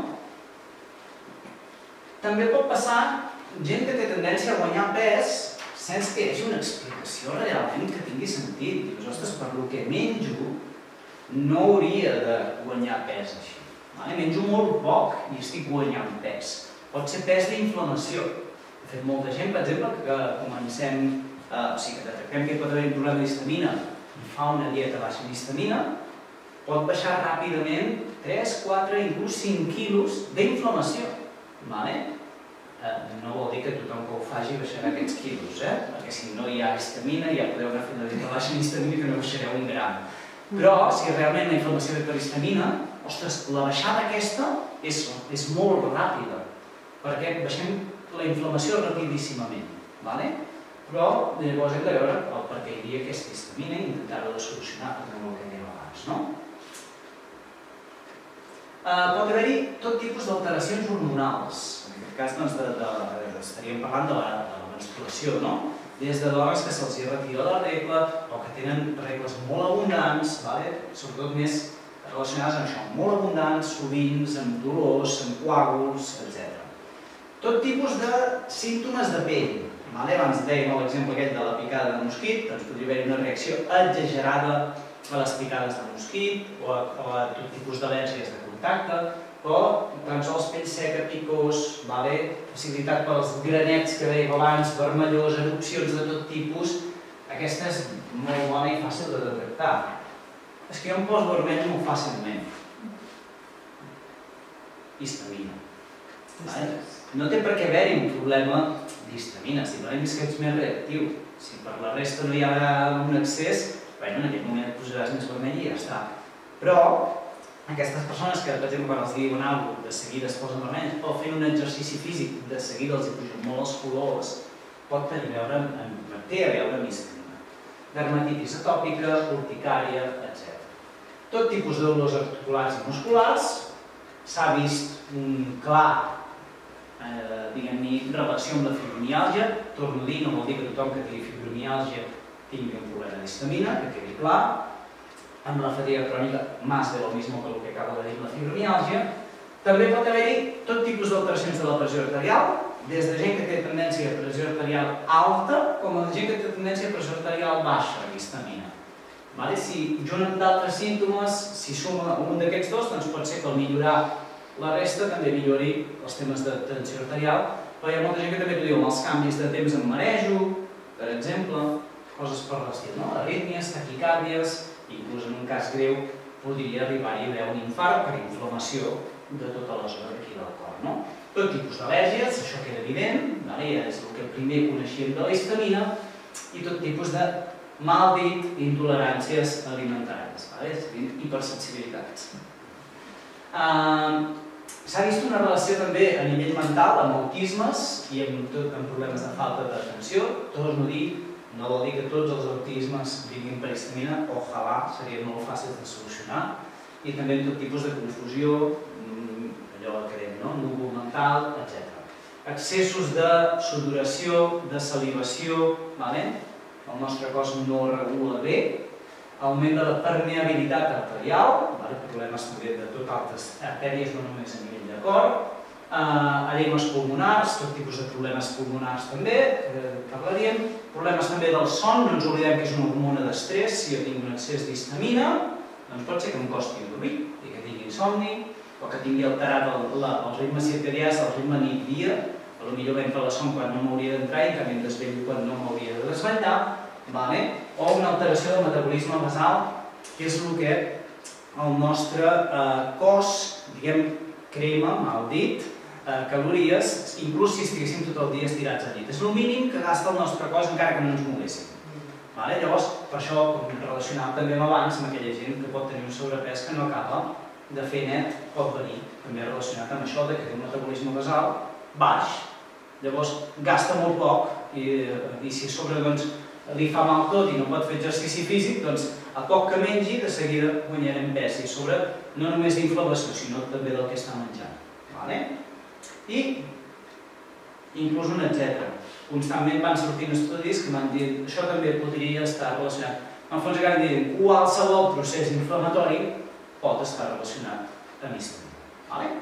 També pot passar gent que té tendència a guanyar pes sense que hi hagi una explicació realment que tingui sentit. Dius, ostres, per lo que menjo no hauria de guanyar pes així. Menjo molt poc i estic guanyant pes. Pot ser pes d'inflamació. De fet, molta gent, per exemple, que comencem, o sigui, que detectem que hi pot haver un problema d'histamina i fa una dieta baixa en histamina, pot baixar ràpidament tres, quatre, inclús cinc quilos d'inflamació. No vol dir que tothom que ho faci baixarà aquests quilos, perquè si no hi ha histamina ja podeu anar fent la dieta baixa en histamina que no baixareu un gram. Però si realment la inflamació ve per histamina, ostres, la baixada aquesta és molt ràpida, perquè baixem la inflamació rapidíssimament. Però llavors hem de veure per què hi havia aquesta histamina i intentar-ho de solucionar com el que dèiem abans. Pot haver-hi tot tipus d'alteracions hormonals. En aquest cas estaríem parlant de la menstruació, des de dones que se'ls retira la regla o que tenen regles molt abundants, sobretot més relacionades amb això, molt abundants, sovint, amb dolors, amb coàguls, etcètera. Tot tipus de símptomes de pell. Abans dèiem l'exemple aquest de la picada de mosquit, doncs podria haver-hi una reacció exagerada a les picades de mosquit o a tot tipus d'al·lèrgies de contacte, o tan sols pell seca, picós, facilitat pels granets que dèiem abans, vermellós, erupcions de tot tipus. Aquesta és molt bona i fàcil de detectar. És que jo em poso vermell molt fàcilment. Histamina. No té per què haver-hi un problema d'histamina, simplement és que ets més reactiu. Si per la resta no hi ha un excés, en aquest moment et posaràs més vermell i ja està. Però aquestes persones que, per exemple, quan els diuen alguna cosa, de seguida es posen vermells, o fent un exercici físic, de seguida els hi pugen molt els colors, pot tenir a veure amb, té a veure amb histamina. Dermatitis atòpica, urticària, etcètera. Tot tipus de dolors articulars i musculars s'ha vist un clar, eh, diguem-ne, relació amb la fibromiàlgia. Torno a dir, no vol dir que tothom que tingui fibromiàlgia tingui un problema d'histamina, que quedi clar. Amb la fatiga crònica, més de lo mismo que el que acabo de dir amb la fibromiàlgia. També pot haver-hi tot tipus d'alteracions de la pressió arterial, des de gent que té tendència a pressió arterial alta, com a gent que té tendència a pressió arterial baixa, histamina. Si junt amb d'altres símptomes, si suma un d'aquests dos, doncs pot ser que al millorar la resta també millori els temes de tensió arterial, però hi ha molta gent que també t'ho diu amb els canvis de temps en marejo, per exemple, coses per l'estil, arrítmies, taquicàrdies, inclús en un cas greu podria arribar-hi a haver un infart per inflamació de tota la zona d'aquí del cor. Tot tipus d'al·lèrgies, això queda evident, és el que primer coneixíem de la histamina, i tot tipus de, mal dit, intoleràncies alimentàries, hipersensibilitats. S'ha vist una relació també a nivell mental amb autismes i amb problemes de falta d'atenció. Torno a dir, no vol dir que tots els autismes vinguin per histamina, ojalà, seria molt fàcil de solucionar, i també tot tipus de confusió, allò que dèiem, núvol mental, etcètera. Excessos de sudoració, de salivació, el nostre cos no regula bé, augment de la permeabilitat arterial, problemes també de tot altres artèries, no només a nivell de cor, edemes pulmonars, tot tipus de problemes pulmonars també, que parlaríem, problemes també del son, no ens oblidem que és una hormona d'estrès. Si jo tinc un excés d'histamina, doncs pot ser que em costi dormir, i que tingui insomni, o que tingui alterat el ritme circadià, el ritme nit-dia, potser venc a la son quan no m'hauria d'entrar i que em desvello quan no m'hauria de desvetllar, o una alteració del metabolisme basal, que és el que el nostre cos, diguem, crema, mal dit, calories, inclús si estiguéssim tot el dia estirats al llit. És el mínim que gasta el nostre cos encara que no ens moguéssim. Llavors, per això, com relacionàvem també amb abans, amb aquella gent que pot tenir un sobrepès que no acaba de fer net, pot venir també relacionat amb això, que té un metabolisme basal baix, llavors gasta molt poc i si a sobre li fa mal tot i no pot fer exercici físic, doncs a poc que mengi de seguida guanyarem pes i sobre no només d'inflamació, sinó també del que està menjant. I inclús un etcètera. Constantment van sortint estudis que m'han dit que això també podria estar relacionat. En fons acaben dient que qualsevol procés inflamatori pot estar relacionat amb histamina.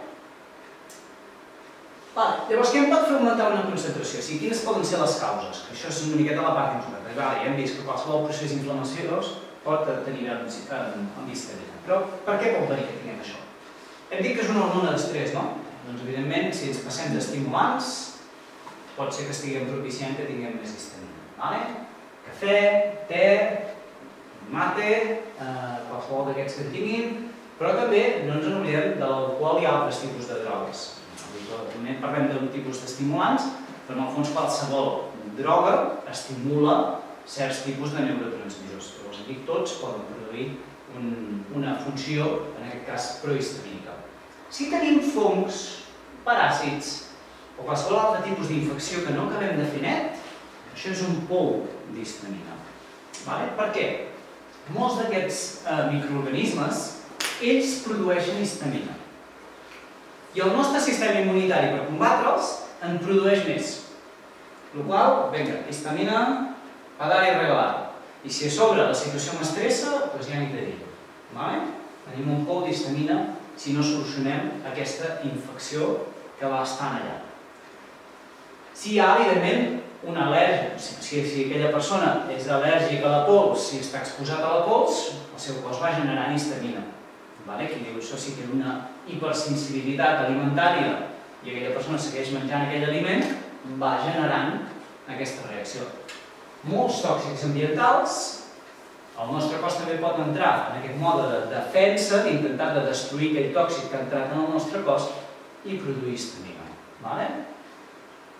Llavors, què em pot fer augmentar una concentració? Quines poden ser les causes? Això és una miqueta la part important. Ja hem vist que qualsevol procés inflamaciós pot tenir amb histamina. Però per què pot venir que tinguem això? Hem dit que és una hormona d'estrès, no? Doncs, evidentment, si ens passem d'estimulants, pot ser que estiguem propiciant que tinguem més histamina. Cafè, te, mate, qualsevol d'aquests que en tinguin, però també no ens oblidem de l'alcohol i altres tipus de drogues. Habitualment parlem d'un tipus d'estimulants, però en el fons qualsevol droga estimula certs tipus de neurotransmissors. Llavors, aquí tots poden produir una funció, en aquest cas, prohistamínica. Si tenim fongs, paràsits o qualsevol altre tipus d'infecció que no acabem de fer net, això és un pou d'histamina. Per què? Molts d'aquests microorganismes, ells produeixen histamina. I el nostre sistema immunitari, per combatre'ls, en produeix més. Per la qual cosa, vinga, histamina, a dar i regalar. I si a sobre la situació m'estressa, doncs ja n'hi te dic. Tenim un pou d'histamina si no solucionem aquesta infecció que va estant allà. Si hi ha, evidentment, una al·lèrgia, si aquella persona és al·lèrgica a la pols, si està exposat a la pols, el seu cos va generant histamina. Qui diu això sí que és una hipersensibilitat alimentària i aquella persona segueix menjant aquell aliment, va generant aquesta reacció. Molts tòxics ambientals, el nostre cos també pot entrar en aquest mode de defensa, d'intentar de destruir aquell tòxic que ha entrat en el nostre cos i produir histamina.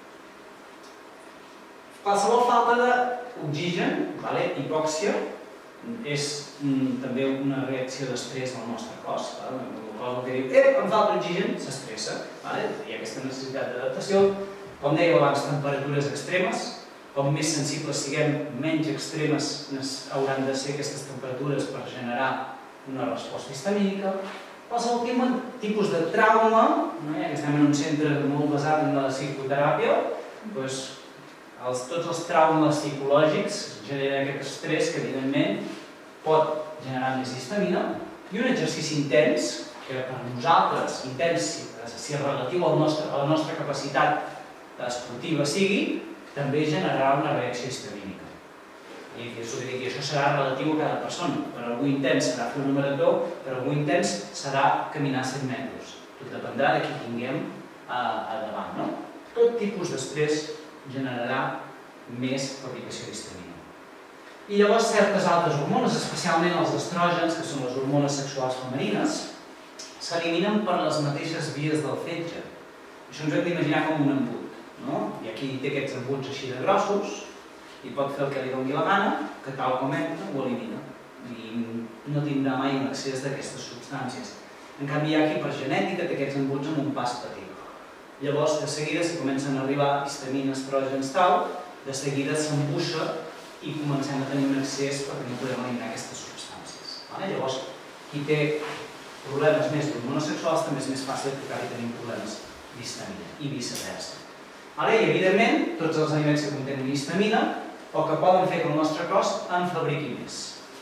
Qualsevol falta d'oxigen, hipòxia, és també una reacció d'estrès al nostre cos. El cos que diu, eh, em falta oxigen, s'estressa. Hi ha aquesta necessitat d'adaptació. Com deia abans, temperatures extremes. Com més sensibles siguem, menys extremes hauran de ser aquestes temperatures per generar una resposta histamínica. Qualsevol tipus de trauma, ja que estem en un centre molt basat en la psicoteràpia, tots els traumes psicològics generen aquest estrès que, evidentment, pot generar més histamina, i un exercici intens, que per nosaltres, intens, si és relatiu a la nostra capacitat esportiva sigui, també generarà una reacció histamínica. I això serà relatiu a cada persona. Per algú intens serà fer una marató, per algú intens serà caminar set metres. Tot dependrà de qui tinguem a davant. Tot tipus d'estrès generarà més fabricació d'histamina. I llavors certes altres hormones, especialment els estrògens, que són les hormones sexuals femenines, s'eliminen per les mateixes vies del fetge. Això ens hem d'imaginar com un embut. I aquí té aquests embuts així de grossos, i pot fer el que li doni la gana, que tal com entra ho elimina. I no tindrà mai un excés d'aquestes substàncies. En canvi, hi ha qui per genètica té aquests embuts amb un pas petit. Llavors, de seguida, si comencen a arribar histamina, estrògens, tal, de seguida s'embuixa i comencem a tenir un excés perquè no podem eliminar aquestes substàncies. Llavors, qui té problemes més d'hormones sexuals també és més fàcil que acabi tenint problemes d'histamina i viceversa. I, evidentment, tots els aliments que contenen histamina o que poden fer que el nostre cos en fabriqui més.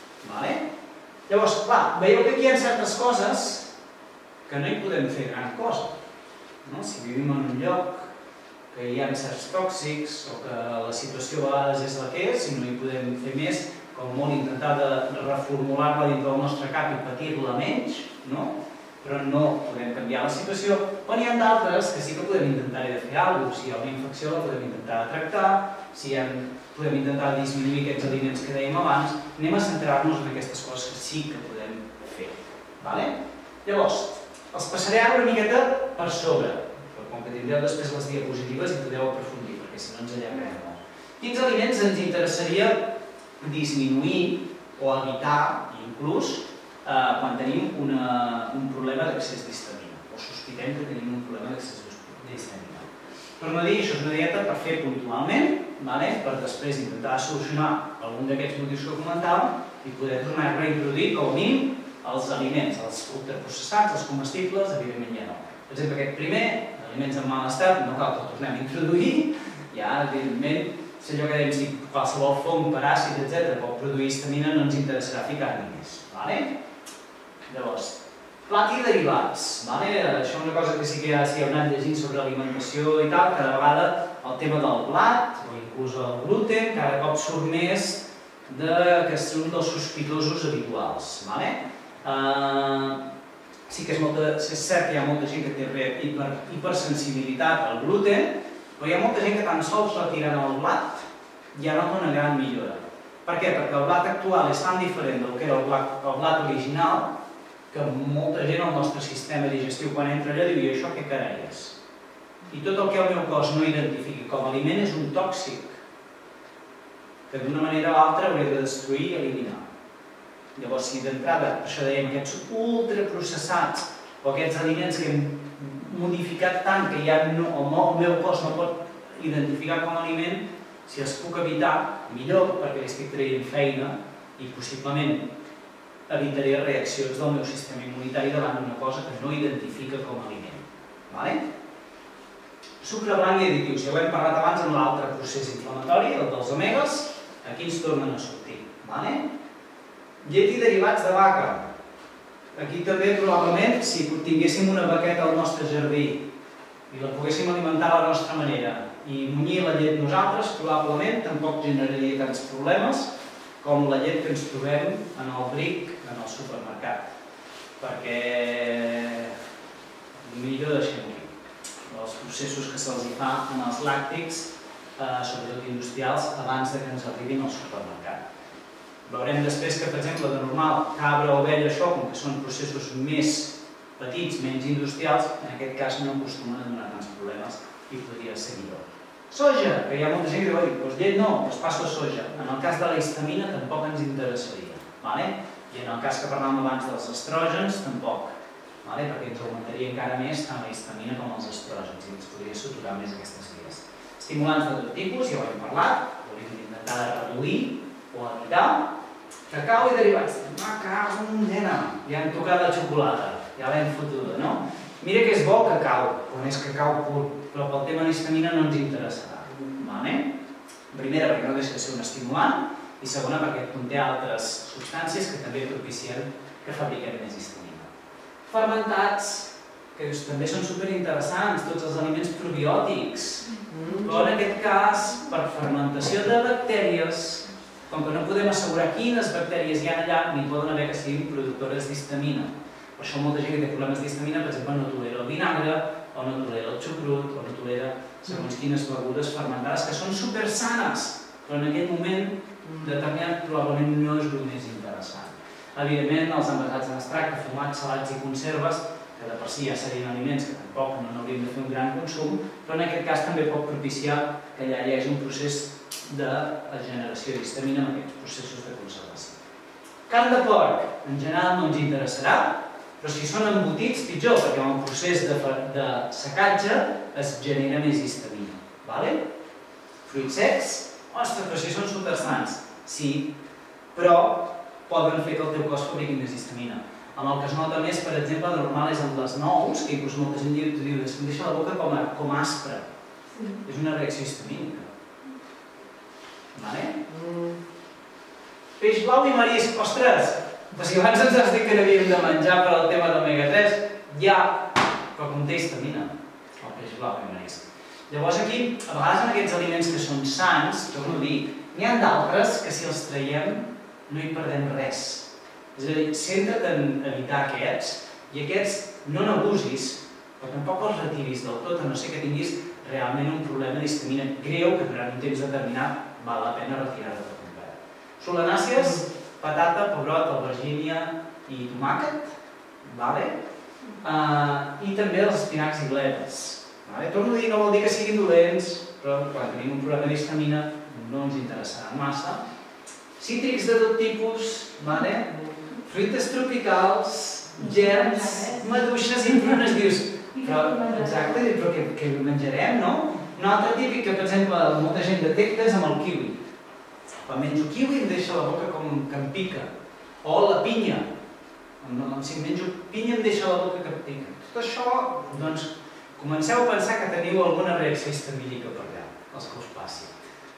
Llavors, clar, veieu que aquí hi ha certes coses que no hi podem fer gran cosa. Si vivim en un lloc que hi ha certs tòxics o que la situació a vegades és la que és i no hi podem fer més, com molt intentar de reformular-la dintre del nostre cap i patir-la menys, però no podem canviar la situació, o n'hi ha d'altres que sí que podem intentar-hi de fer alguna cosa. Si hi ha una infecció la podem intentar tractar, si podem intentar disminuir aquests aliments que dèiem abans, anem a centrar-nos en aquestes coses que sí que podem fer. Llavors, els passaré ara una miqueta per sobre, però com que tindreu després les diapositives hi podeu aprofundir, perquè si no ens allargarem molt. Quins aliments ens interessaria disminuir o evitar, inclús, quan tenim un problema d'accés d'histamina o sospitem que tenim un problema d'accés d'histamina. Torno a dir, això és una dieta per fer puntualment, per després intentar solucionar algun d'aquests motius que comentàvem i poder tornar a reintroduir com a mínim els aliments, els ultraprocessats, els comestibles, evidentment ja no. Per exemple, aquest primer, aliments en mal estat, no cal que el tornem a introduir, ja, evidentment, si allò que dèiem, si qualsevol fong, paràsit, etcètera, pot produir histamina, no ens interessarà ficar-hi més. Llavors, plat i derivats. Això és una cosa que sí que ja s'hi ha anat llegint sobre alimentació i tal, cada vegada el tema del blat, o inclús el gluten, cada cop surt més que és un dels sospitosos habituals. Sí que és cert que hi ha molta gent que té hipersensibilitat al gluten, però hi ha molta gent que tan sols retirant el blat ja nota una gran millora. Per què? Perquè el blat actual és tan diferent del que era el blat original que molta gent al nostre sistema digestiu quan entra allà diu, i això què carai és? I tot el que el meu cos no identifiqui com a aliment és un tòxic que d'una manera o altra hauré de destruir i eliminar. Llavors, si d'entrada, per això dèiem, aquests ultraprocessats o aquests aliments que hem modificat tant que ja el meu cos no pot identificar com a aliment, si els puc evitar, millor, perquè li estic traient feina i possiblement evitaré reaccions del meu sistema immunitari davant d'una cosa que no identifica com a aliment. Sucre blanc i additius. Ja ho hem parlat abans en l'altre procés inflamatori, el dels omegues, aquí ens tornen a sortir. Llet i derivats de vaca. Aquí també, probablement, si tinguéssim una vaqueta al nostre jardí i la poguéssim alimentar a la nostra manera i munyir la llet nosaltres, probablement tampoc generaria tants problemes com la llet que ens trobem en el bric en el supermercat. Perquè millor deixem-ho aquí. Els processos que se'ls fa en els làctics, sobretot industrials, abans que ens arribin al supermercat. Veurem després que, per exemple, de normal, cabra, ovella, això, com que són processos més petits, menys industrials, en aquest cas no acostumen a donar tants problemes i podria ser millor. Soja, que hi ha molta gent que diu, doncs llet no, doncs passo a soja. En el cas de la histamina tampoc ens interessaria. I en el cas que parlàvem abans dels estrògens, tampoc, perquè ens augmentaria encara més tant la histamina com els estrògens i ens podria saturar més aquestes vies. Estimulants de tot tipus, ja ho hem parlat, volem intentar reduir o evitar. Cacau i derivats. Ah, cago en nena, ja hem tocat la xocolata, ja l'hem fotuda, no? Mira que és bo cacau, quan és cacau pur, però pel tema d'histamina no ens interessarà. Primera, perquè no deixa de ser un estimulant, i segona, perquè conté altres substàncies que també propicien que fabriquem més histamina. Fermentats, que també són superinteressants, tots els aliments probiòtics, però en aquest cas, per fermentació de bactèries, com que no podem assegurar quines bactèries hi ha allà, n'hi poden haver que siguin productores d'histamina. Per això molta gent que té problemes d'histamina, per exemple, no tolera el vinagre, o no tolera el xucrut, o no tolera segons quines begudes fermentades, que són supersanes, però en aquest moment determinat probablement no és el més interessant. Evidentment, els envasats en extracte, fumats, salats i conserves, que de per si ja serien aliments que tampoc no n'hauríem de fer un gran consum, però en aquest cas també pot propiciar que allà hi hagi un procés de generació d'histamina en aquests processos de conservació. Carn de porc, en general no ens interessarà, però si són embotits, pitjor, perquè en el procés de secatge es genera més histamina. Fruits secs, ostres, però si són supersans. Sí, però poden fer que el teu cos fabriqui més histamina. En el que es nota més, per exemple, normal és amb les nous, que inclús molta gent diu, es em deixa la boca com aspra. És una reacció histamínica. Peix blau i marisc, ostres! Però si abans ens has dit que n'havíem de menjar per al tema d'omega tres, ja, però conté histamina, el peix blau i marisc. Llavors aquí, a vegades en aquests aliments que són sants, torno a dir, n'hi ha d'altres que si els traiem no hi perdem res. És a dir, centra't en evitar aquests, i aquests no n'abusis, però tampoc els retiris del tot, a no ser que tinguis realment un problema d'histamina greu que durant un temps determinat val la pena retirar-la per complet. Solanàcies, patata, pebrot, albergínia i tomàquet, i també els espinacs i bledes. Torno a dir, no vol dir que siguin dolents, però quan tenim un problema d'histamina no ens interessaran massa. Cítrics de tot tipus, fruites tropicals, germs, maduixes i prunes, dius, exacte, però què menjarem, no? Un altre típic que, per exemple, molta gent detecta és amb el kiwi. Quan menjo kiwi em deixa la boca com que em pica. O la pinya. Si menjo pinya em deixa la boca que em pica. Tot això, doncs, comenceu a pensar que teniu alguna reacció histamínica per allà, els que us passi.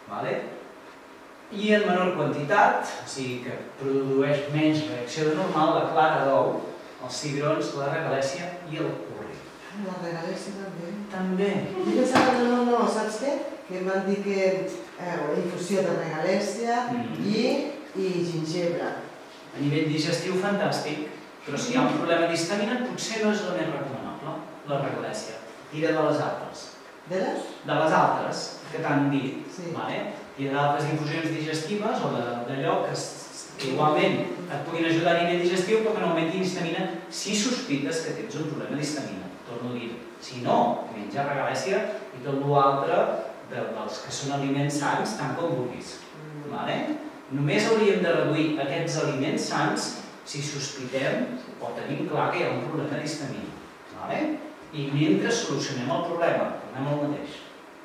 I en menor quantitat, o sigui que produeix menys reacció de normal, la clara d'ou, els cigrons, la regalèssia i el curri. La regalèssia també. També. Jo pensava, no, no, saps què? Que em van dir que infusió de regalèssia i gingebre. A nivell digestiu, fantàstic, però si hi ha un problema d'histamina potser no és la més recomanable, la regalèssia. Tira de les altres. De les? De les altres, que t'han dit. Tira d'altres infusions digestives o d'allò que igualment et puguin ajudar a nivell digestiu però que no augmentin histamina si sospites que tens un problema d'histamina. Torno a dir, si no, menja regalèssia i tot l'altre dels que són aliments sans, tant com vulguis. Només hauríem de reduir aquests aliments sans si sospitem o tenim clar que hi ha un problema d'histamina. I mentre solucionem el problema, tornem al mateix.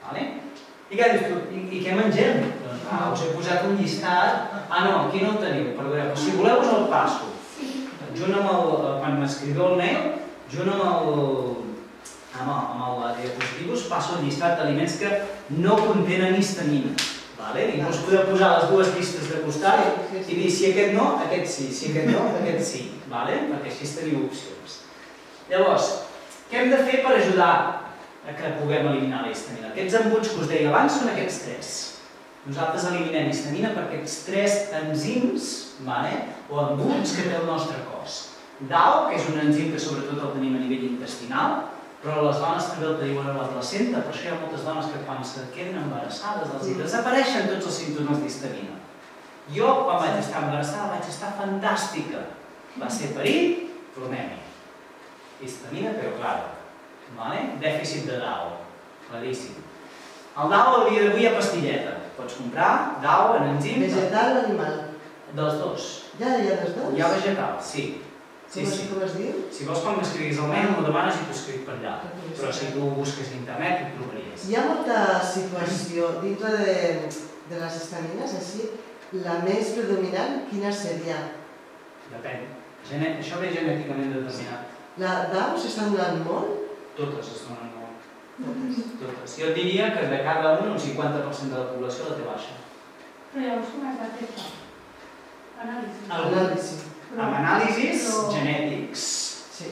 I què dius tu? I què mengem? Us he posat un llistat. Ah, no, aquí no el teniu, perdoneu. Si voleu us el passo. Junt amb el... Quan m'escriveu el mail, junt amb el... amb el diapositiu us passo el llistat d'aliments que no contenen histamina. I us podeu posar les dues llistes de costat i dir si aquest no, aquest sí, si aquest no, aquest sí, perquè així teniu opcions. Llavors, què hem de fer per ajudar que puguem eliminar la histamina? Aquests embuts que us deia abans són aquests tres. Nosaltres eliminem histamina per aquests tres enzims o embuts que té el nostre cos. D A O, que és un enzim que sobretot el tenim a nivell intestinal, però les dones també el teniu a la placenta, per això hi ha moltes dones que quan se queden embarassades els desapareixen tots els símptomes d'histamina. Jo, quan vaig estar embarassada, vaig estar fantàstica. Va ser parir, tornem-hi. Histamina, però clara. Dèficit de D A O, claríssim. El D A O, al dia d'avui, hi ha pastilleta. Pots comprar D A O en enzims... Vegetal o animal? Dels dos. Ja, ja des dos? Hi ha vegetal, sí. Com es diu? Si vols quan m'escriguis al mail, m'ho demanes i t'ho escric per allà. Però si tu busques a internet, ho trobaries. Hi ha molta situació dintre de les histamines, així, la més predominant, quina seria? Depèn. Això ve genèticament determinat. La d'au s'està donant molt? Totes es donen molt. Totes. Totes. Jo diria que de cada un, un cinquanta per cent de la població la té baixa. Però llavors com has de fer això? Anàlisi. Anàlisi. Amb anàlisis genètics. Sí.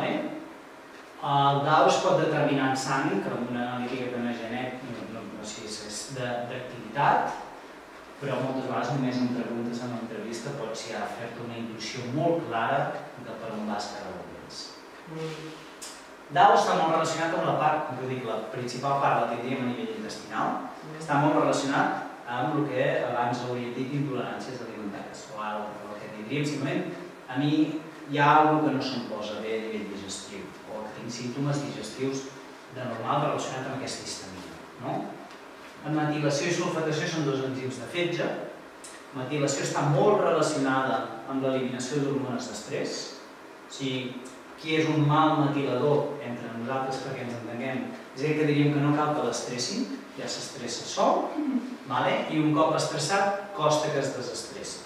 El D A O es pot determinar en sang, que amb una analítica que no és genètica, no sé si és d'activitat, però moltes vegades només en preguntes en l'entrevista pots ja fer-te una intuïció molt clara de per on vas cada un d'ells. D A O està molt relacionat amb la part, com dic, la principal part la tindríem a nivell intestinal, està molt relacionat amb el que abans hauria dit intoleràncies alimentàries, o el que tindríem simplement, a mi hi ha alguna que no se'm posa bé a nivell digestiu, o que tinc símptomes digestius de normal relacionat amb aquesta histamina. La metilació i sulfatació són dos enzims de fetge. La metilació està molt relacionada amb l'eliminació d'hormones d'estrès. O sigui, qui és un mal metilador entre nosaltres perquè ens entenguem, és aquell que diríem que no cal que l'estressin, ja s'estressa sol, i un cop estressat costa que es desestressi.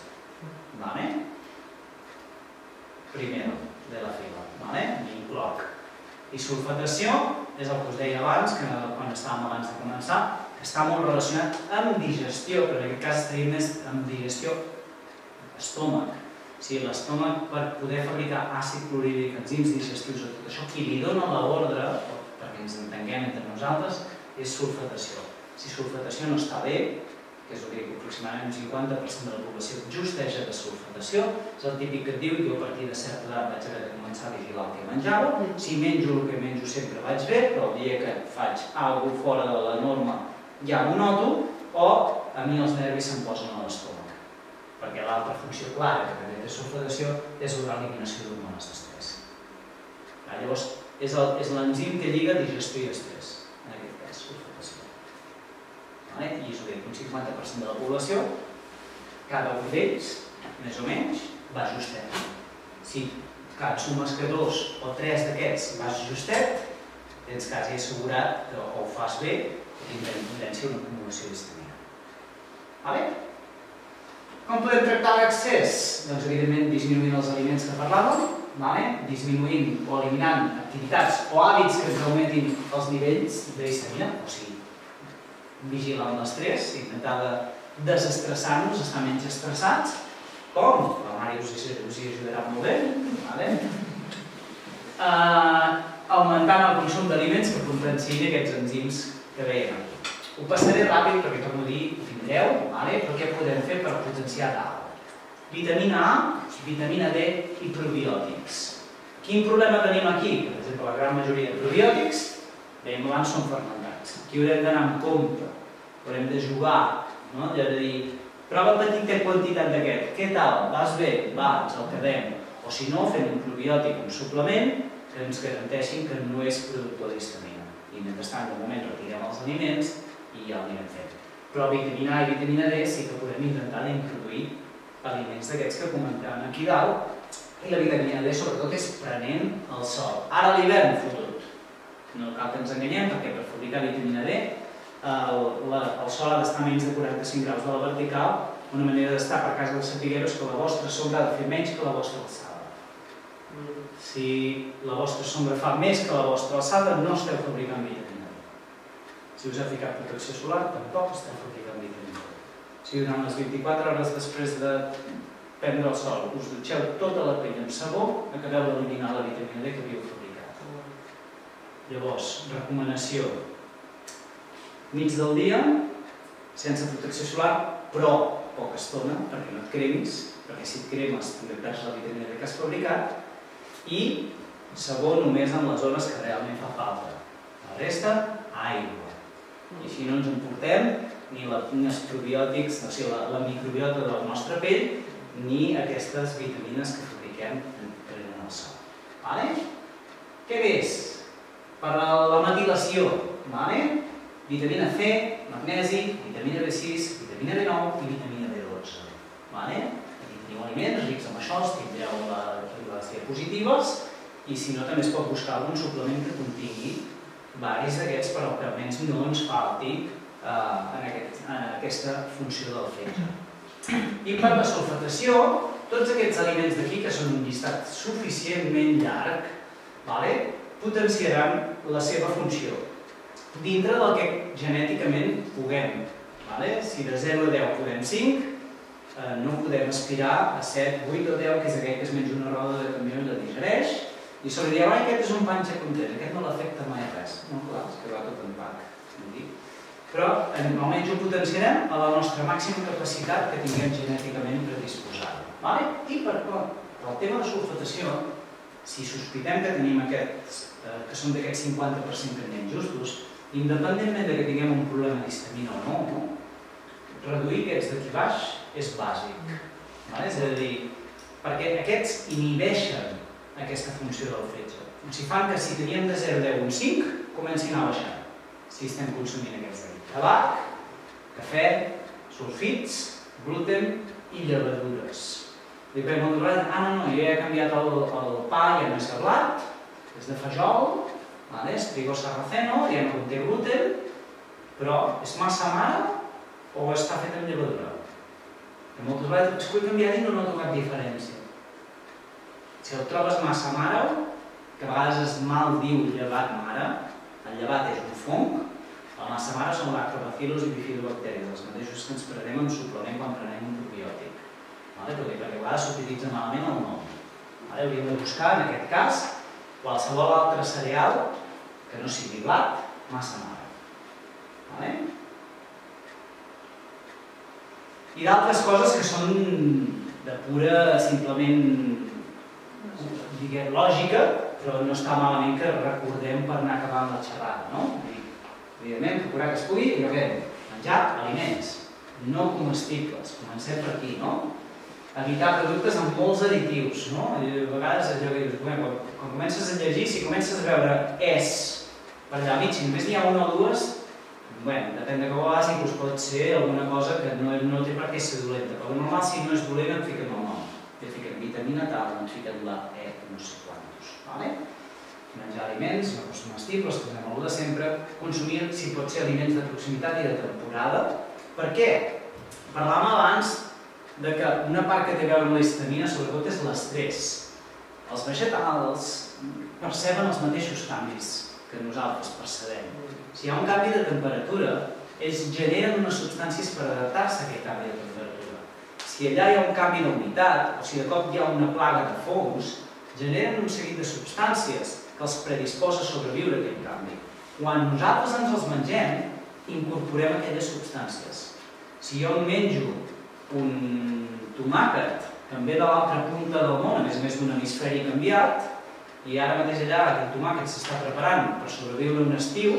Primero de la fila, l'incloc. I sulfatació és el que us deia abans, quan estàvem abans de començar, que està molt relacionat amb digestió, però en aquest cas estaria més amb digestió estómac. O sigui, l'estómac, per poder fabricar àcid clorhídric, enzims digestius o tot això, qui li dona l'ordre, perquè ens entenguem entre nosaltres, és sulfatació. Si sulfatació no està bé, que és el que aproximadament un cinquanta per cent de la població justeja de sulfatació, és el típic que et diu que jo a partir de certa edat vaig haver de començar a vigilar el que menjava, si menjo el que menjo sempre vaig bé, però el dia que faig alguna cosa fora de la norma ja m'ho noto, o a mi els nervis se'm posen a l'estómac, perquè l'altra funció clara que també té sulfatació és l'eliminació d'hormones d'estrès. Llavors, és l'enzim que lliga digestió i estrès, en aquest cas, sulfatació. I és un cinquanta per cent de la població, cada un d'ells, més o menys, va justet. Si sumes que dos o tres d'aquests vas justet, tens quasi assegurat que o ho fas bé o tindrem tendència a una acumulació d'histamina. Com podem tractar l'excés? Doncs, evidentment, disminuint els aliments que parlàvem, disminuint o eliminant activitats o hàbits que ens augmentin els nivells d'histamina, o sigui, vigilar l'estrès, intentar de desestressar-nos, estar menys estressats, com? La Mari us hi ajudarà molt bé. Augmentant el consum d'aliments que potenciïn aquests enzims que veiem aquí. Ho passaré ràpid perquè, torno a dir, ho tindreu, però què podem fer per potenciar D A O? Vitamina A, vitamina D i probiòtics. Quin problema tenim aquí? Per exemple, la gran majoria de probiòtics, dèiem abans, són fermentats. Aquí haurem d'anar amb compte, haurem de jugar, allò de dir, prova petita quantitat d'aquest, què tal? Vas bé? Va, ens el quedem. O si no, fem un probiòtic, un suplement, que ens garanteixin que no és productor d'histamina. I mentrestant, de moment, retirem els aliments i ja ho anirem fent. Però vitamina A i vitamina D sí que podem intentar d'introduir aliments d'aquests que comentàvem aquí dalt, i la vitamina D sobretot és prenent el sol. Ara a l'hivern, fotut. No cal que ens enganyem, perquè per fabricar vitamina D el sol ha d'estar a menys de quaranta-cinc graus de la vertical. Una manera d'estar per casa del sapiguero és que la vostra sombra ha de fer menys que la vostra alçada. Si la vostra sombra fa més que la vostra alçada, no esteu fabricant vitamina D. Si us ha ficat protecció solar, tampoc esteu fabricant vitamina D. Si durant les vint-i-quatre hores després de prendre el sol us dutxeu tota la pell amb sabó, acabeu d'eliminar la vitamina D que havíeu fabricat. Llavors, recomanació, mig del dia, sense protecció solar, però poca estona, perquè no et cremis, perquè si et cremes també perds la vitamina D que has fabricat, i sabó només en les zones que realment fa falta. La resta, aigua. I així no ens emportem ni els probiòtics, o sigui, la microbiota de la nostra pell, ni aquestes vitamines que fabriquem prenent el sol. Què més? Per a la metilació, vitamina C, magnesi, vitamina B sis, vitamina B nou i vitamina B dotze. aquí teniu aliments rics en això, els tindreu les diapositives, i si no també es pot buscar algun suplement que contingui varis d'aquests, però que almenys no ens falti en aquesta funció del fetge. I per la sulfatació, tots aquests aliments d'aquí, que són un llistat suficientment llarg, potenciaran la seva funció dintre del que genèticament puguem. Si de zero a deu podem cinc, no podem aspirar a set, vuit o deu, que és aquell que es menja una roda de camió i la digereix, i se li diu, ai, aquest és un panxa content, aquest no l'afecta mai res. No, clar, és que va tot en pac. Però almenys ho potenciarem a la nostra màxima capacitat que tinguem genèticament predisposada. I per el tema de sulfatació, si sospitem que tenim aquests, que són d'aquests cinquanta per cent que anem justos, independentment que tinguem un problema d'histamina o no, reduir aquests d'aquí baix és bàsic. És a dir, perquè aquests inhibeixen aquesta funció del fetge. O sigui, fan que si teníem de zero a deu un cinc, comencin a baixar, si estem consumint aquests d'aquí. Tabac, cafè, sulfits, gluten i llevadures. Dic, bé, moltes vegades, ah, no, no, jo ja he canviat el pa, ja no és de blat, és de fajol, és trigo sarraceno, ja no conté gluten, però és massa mare o està fet amb llevadura? Que moltes vegades, és que ho he canviat i no noto cap diferència. Si el trobes massa mare, que a vegades es mal diu llevat mare, el llevat és un fong, la massa mare són lactobacillus i bifidobacteris, els mateixos que ens prenem en suplement quan prenem un probiòtic. Perquè a vegades s'utilitza malament el nom. Hauríem de buscar, en aquest cas, qualsevol altre cereal que no sigui blat, massa mare. I d'altres coses que són de pura, simplement, diguem, lògica, però no està malament que recordem per anar acabant la xerrada. Evidentment, procurar que es pugui, i què? Menjar aliments no comestibles. Comencem per aquí, no? Evitar productes amb molts additius, no? A vegades, allò que dius, quan comences a llegir, si comences a veure es per allà mig, si només n'hi ha una o dues, bé, depèn de què ho bàsic, pot ser alguna cosa que no té per què ser dolenta. Però normal, si no és dolent, et fiquem el nom. Et fiquem vitamina tal, et fiquem la E, no sé quantos. Menjar aliments no comestibles, que tenim algú de sempre, consumir, si pot ser, aliments de proximitat i de temporada. Per què? Parlàvem abans que una part que té a veure amb la histamina, sobretot, és l'estrès. Els vegetals perceben els mateixos canvis que nosaltres percebem. Si hi ha un canvi de temperatura, ells generen unes substàncies per adaptar-se a aquest canvi de temperatura. Si allà hi ha un canvi d'humitat, o si de cop hi ha una plaga de fongs, generen un seguit de substàncies que els predisposa a sobreviure a aquest canvi. Quan nosaltres ens els mengem, incorporem aquelles substàncies. Si jo em menjo un tomàquet que em ve de l'altra punta del món, a més a més d'un hemisferi canviat, i ara mateix allà aquest tomàquet s'està preparant per sobreviure un estiu,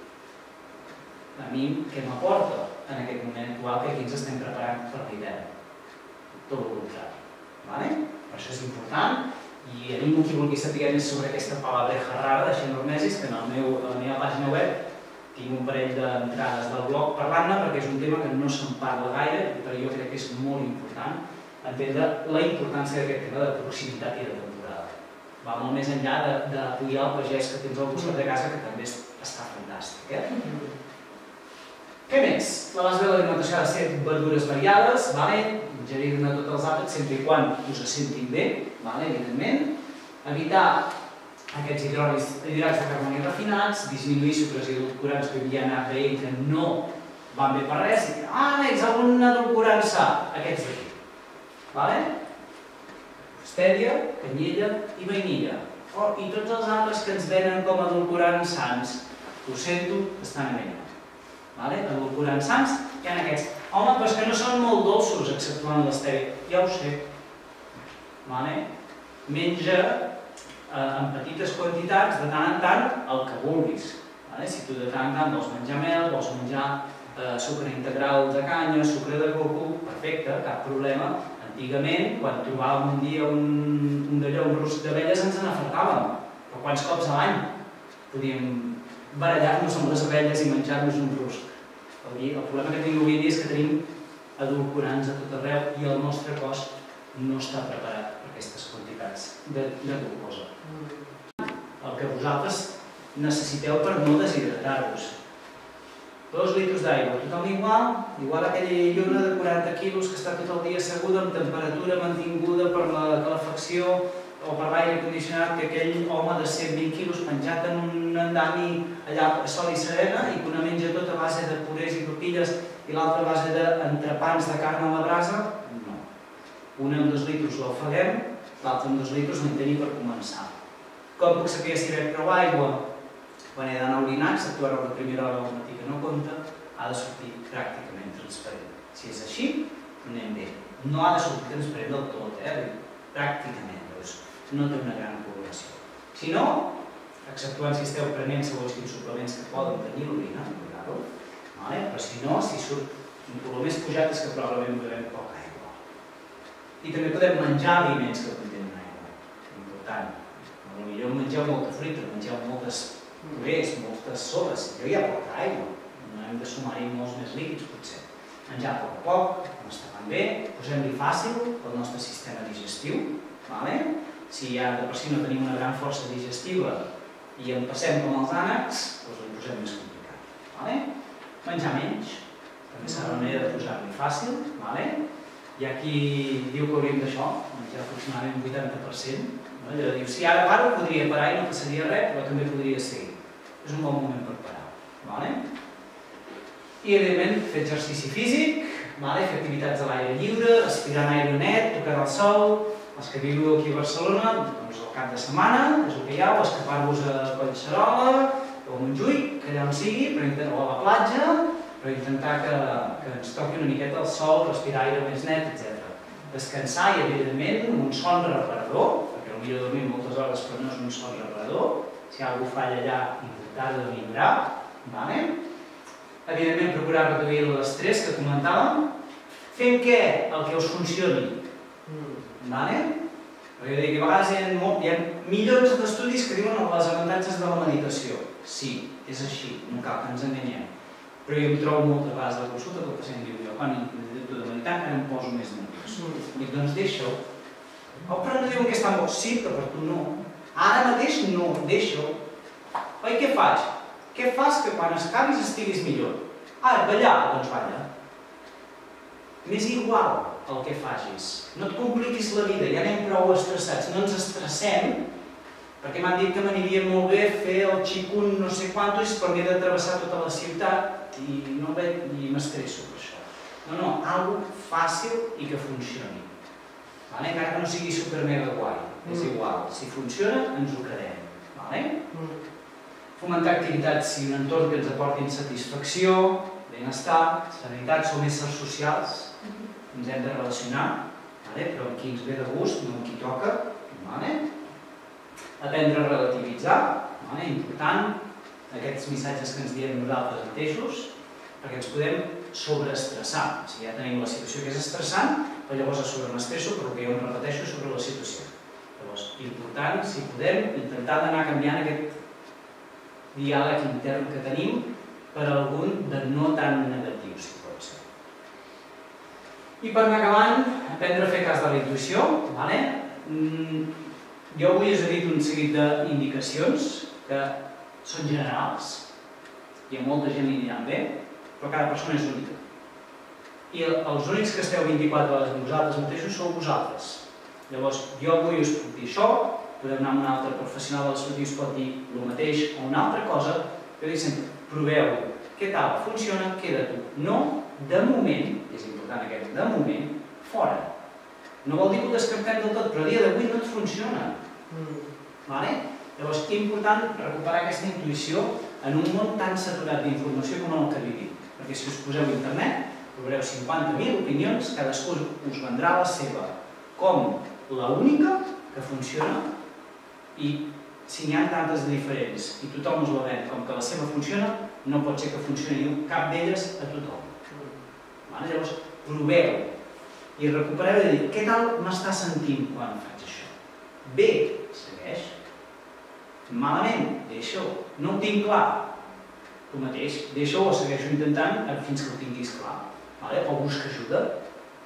a mi què m'aporta en aquest moment actual que aquí ens estem preparant per l'hivern? Tot el contrari. Per això és important, i a ningú qui vulgui saber més sobre aquesta palabreja rara de xenormesis, que a la meva pàgina web tinc un parell d'entrades del blog parlant-ne, perquè és un tema que no se'n parla gaire, però jo crec que és molt important entendre la importància d'aquest tema de proximitat i de temporada. Va molt més enllà d'apoyar el pagès que tens al costat de casa, que també està fantàstic. Què més? La base de l'alimentació ha de ser verdures variades, ingerir-ne tots els àpats sempre i quan us se sentin bé, evidentment. Evitar aquests hidrats de carboni refinats, disminuir sucres i edulcorants que ja han anat veient que no van bé per res, i ah, next, algun edulcorant sa, aquests d'aquí. Stèvia, canyella i vainilla. I tots els altres que ens venen com a edulcorants sans, ho sento, estan a menys. Edulcorants sans, hi ha aquests. Home, però és que no són molt dolços, exceptuant l'estèvia. Ja ho sé. Menja en petites quantitats, de tant en tant, el que vulguis. Si tu de tant en tant vols menjar mel, vols menjar sucre integral de canya, sucre de coco, perfecte, cap problema. Antigament, quan trobàvem un dia un d'allò, un rusc d'abelles, ens n'afartàvem. Però quants cops a l'any podíem barallar-nos amb les abelles i menjar-nos un rusc? El problema que tenim avui dia és que tenim edulcorants a tot arreu i el nostre cos no està preparat per aquestes quantitats de glucosa. El que vosaltres necessiteu per no deshidratar-vos. Dos litres d'aigua, tothom igual, igual aquella lluna de quaranta quilos que està tot el dia asseguda amb temperatura mantinguda per la calefacció o per l'aire condicionat, que aquell home de cent vint quilos penjat en un andami allà a sol i serena i que una menja tot a base de purés i papilles i l'altra a base d'entrepans de carn a la brasa, no. Una amb dos litres l'ofeguem, l'altra amb dos litres no en tenia per començar. Com puc saber si bec prou aigua? Quan he d'anar a orinar, exceptuar la primera hora del matí que no compta, ha de sortir pràcticament transparent. Si és així, anem bé. No ha de sortir transparent del tot, eh? Pràcticament, doncs no té una gran coloració. Si no, exceptuant si esteu prenent segons quins suplements que poden tenir l'orina, cuidado, però si no, si surt un color més pujat és que probablement beurem poca aigua. I també podem menjar aliments que contenen aigua, important. Potser mengeu molta fruita, mengeu moltes purés, moltes sopes, jo hi ha poca aigua, no hem de sumar-hi molts més líquids potser. Menjar poc a poc, no està tan bé, posem-li fàcil al nostre sistema digestiu, si ja de per si no tenim una gran força digestiva i en passem com els ànecs, doncs li posem més complicat. Menjar menys, també serà una manera de posar-li fàcil, hi ha qui diu que hauríem d'això, menjar aproximadament un vuitanta per cent. Diu, si ara paro podria parar i no passaria res, però també podria seguir. És un bon moment per parar. I evidentment fer exercici físic, fer activitats a l'aire lliure, respirar aire net, tocar el sol, els que viviu aquí a Barcelona, doncs al cap de setmana, és el que hi ha, o escapar-vos a Collserola, o a Montjuïc, que allà on sigui, o a la platja, per intentar que ens toqui una miqueta el sol, respirar aire més net, etcètera. Descansar i, evidentment, un son reparador, perquè potser dormir moltes hores però no és un son reparador, si algú falla allà, intentar de millorar. Evidentment, procurar reduir l'estrès que comentàvem, fent què? El que us funcioni. Perquè a vegades hi ha milions d'estudis que diuen els avantatges de la meditació. Sí, és així, no cal que ens enganyem. Però jo em trobo moltes vegades a la consulta que el pacient diu, jo quan intento de meditar encara em poso més nerviós. Dic, doncs deixa-ho. Oh, però no diuen que està bo. Sí, però per tu no. Ara mateix no, deixa-ho. Oi, què faig? Què fas que quan acabis estiguis millor? Ah, ballar? Doncs balla. M'és igual el que facis. No et compliquis la vida, ja anem prou estressats. No ens estressem, perquè m'han dit que m'aniria molt bé fer el xicun no sé quantos per m'he de travessar tota la ciutat i m'estresso per això. No, no, alguna cosa fàcil i que funcioni. Encara que no sigui super mega guai, és igual. Si funciona, ens ho quedem. Fomentar activitats i un entorn que ens aportin satisfacció, benestar, serenitat, som éssers socials, ens hem de relacionar, però amb qui ens ve de gust, no amb qui toca. Aprendre a relativitzar, important, aquests missatges que ens diem nosaltres mateixos, perquè ens podem sobreestressar. Si ja tenim la situació que és estressant, però llavors a sobre m'estresso, però que jo em repeteixo sobre la situació. Llavors, important, si podem, intentar d'anar canviant aquest diàleg intern que tenim per algun de no tan negatiu, si pot ser. I per anar acabant, aprendre a fer cas de la intuïció. Jo avui us he dit un seguit d'indicacions que són generals i a molta gent li aniran bé, però cada persona és única. I els únics que esteu vint-i-quatre hores amb vosaltres mateixos sou vosaltres. Llavors, jo avui us puc dir això, podem anar amb un altre professional de la salut i us pot dir el mateix o una altra cosa, jo dic sempre, proveu-ho. Què tal? Funciona? Queda-t'ho. No, de moment, és important aquest, de moment, fora. No vol dir que ho descartem del tot, però a dia d'avui no et funciona. Llavors, és important recuperar aquesta intuïció en un món tan saturat d'informació com en el que vivim. Perquè si us poseu a internet, trobareu cinquanta mil opinions, cadascú us vendrà la seva com l'única que funciona i si n'hi ha tantes de diferents i tothom us la ven com que la seva funciona, no pot ser que funcioni cap d'elles a tothom. Llavors, proveu i recupereu i dir, què tal m'està sentint quan faig això? Bé, segueix. Malament, deixa-ho. No ho tinc clar. Tu mateix, deixa-ho o segueixo intentant fins que ho tinguis clar. O busca ajuda.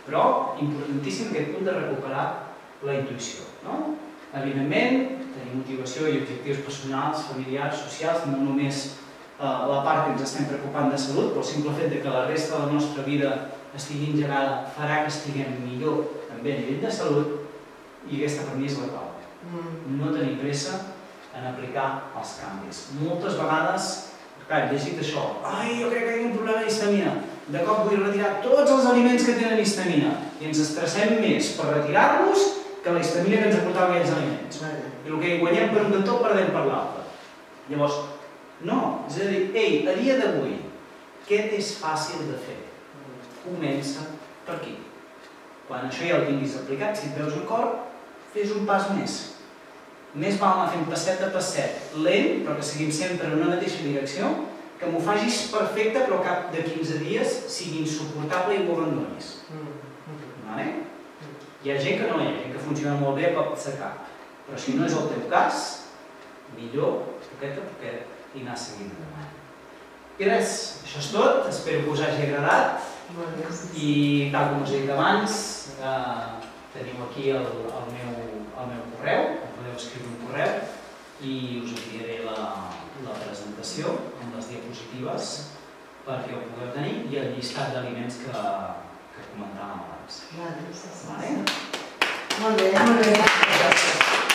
Però importantíssim aquest punt de recuperar la intuïció. Evidentment, tenir motivació i objectius personals, familiars, socials, no només la part que ens estem preocupant de salut, però el simple fet que la resta de la nostra vida estigui engegada farà que estiguem millor també a nivell de salut, i aquesta per mi és la clau. No tenir pressa en aplicar els canvis. Moltes vegades, clar, he llegit això, ai, jo crec que tinc un problema d'histamina, de cop vull retirar tots els aliments que tenen histamina, i ens estressem més per retirar-los que la histamina que ens aportaven aquells aliments. I el que guanyem per un cantó perdem per l'altre. Llavors, no, és a dir, ei, a dia d'avui, què és fàcil de fer? Comença per aquí. Quan això ja ho tinguis aplicat, si et veus un cor, fes un pas més. Més val anar fent passet a passet, lent, però que seguim sempre en una mateixa direcció, que m'ho facis perfecte, però al cap de quinze dies sigui insuportable i m'ho abandonis. Hi ha gent que no, hi ha gent que funciona molt bé a cop de cap, però si no és el teu cas, millor poquet a poquet i anar seguint endavant. I res, això és tot, espero que us hagi agradat i tal com us he dit abans, teniu aquí el meu correu, em podeu escriure un correu i us enviaré la presentació amb les diapositives perquè ho pugueu tenir i el llistat d'aliments que comentàvem abans. Molt bé, molt bé.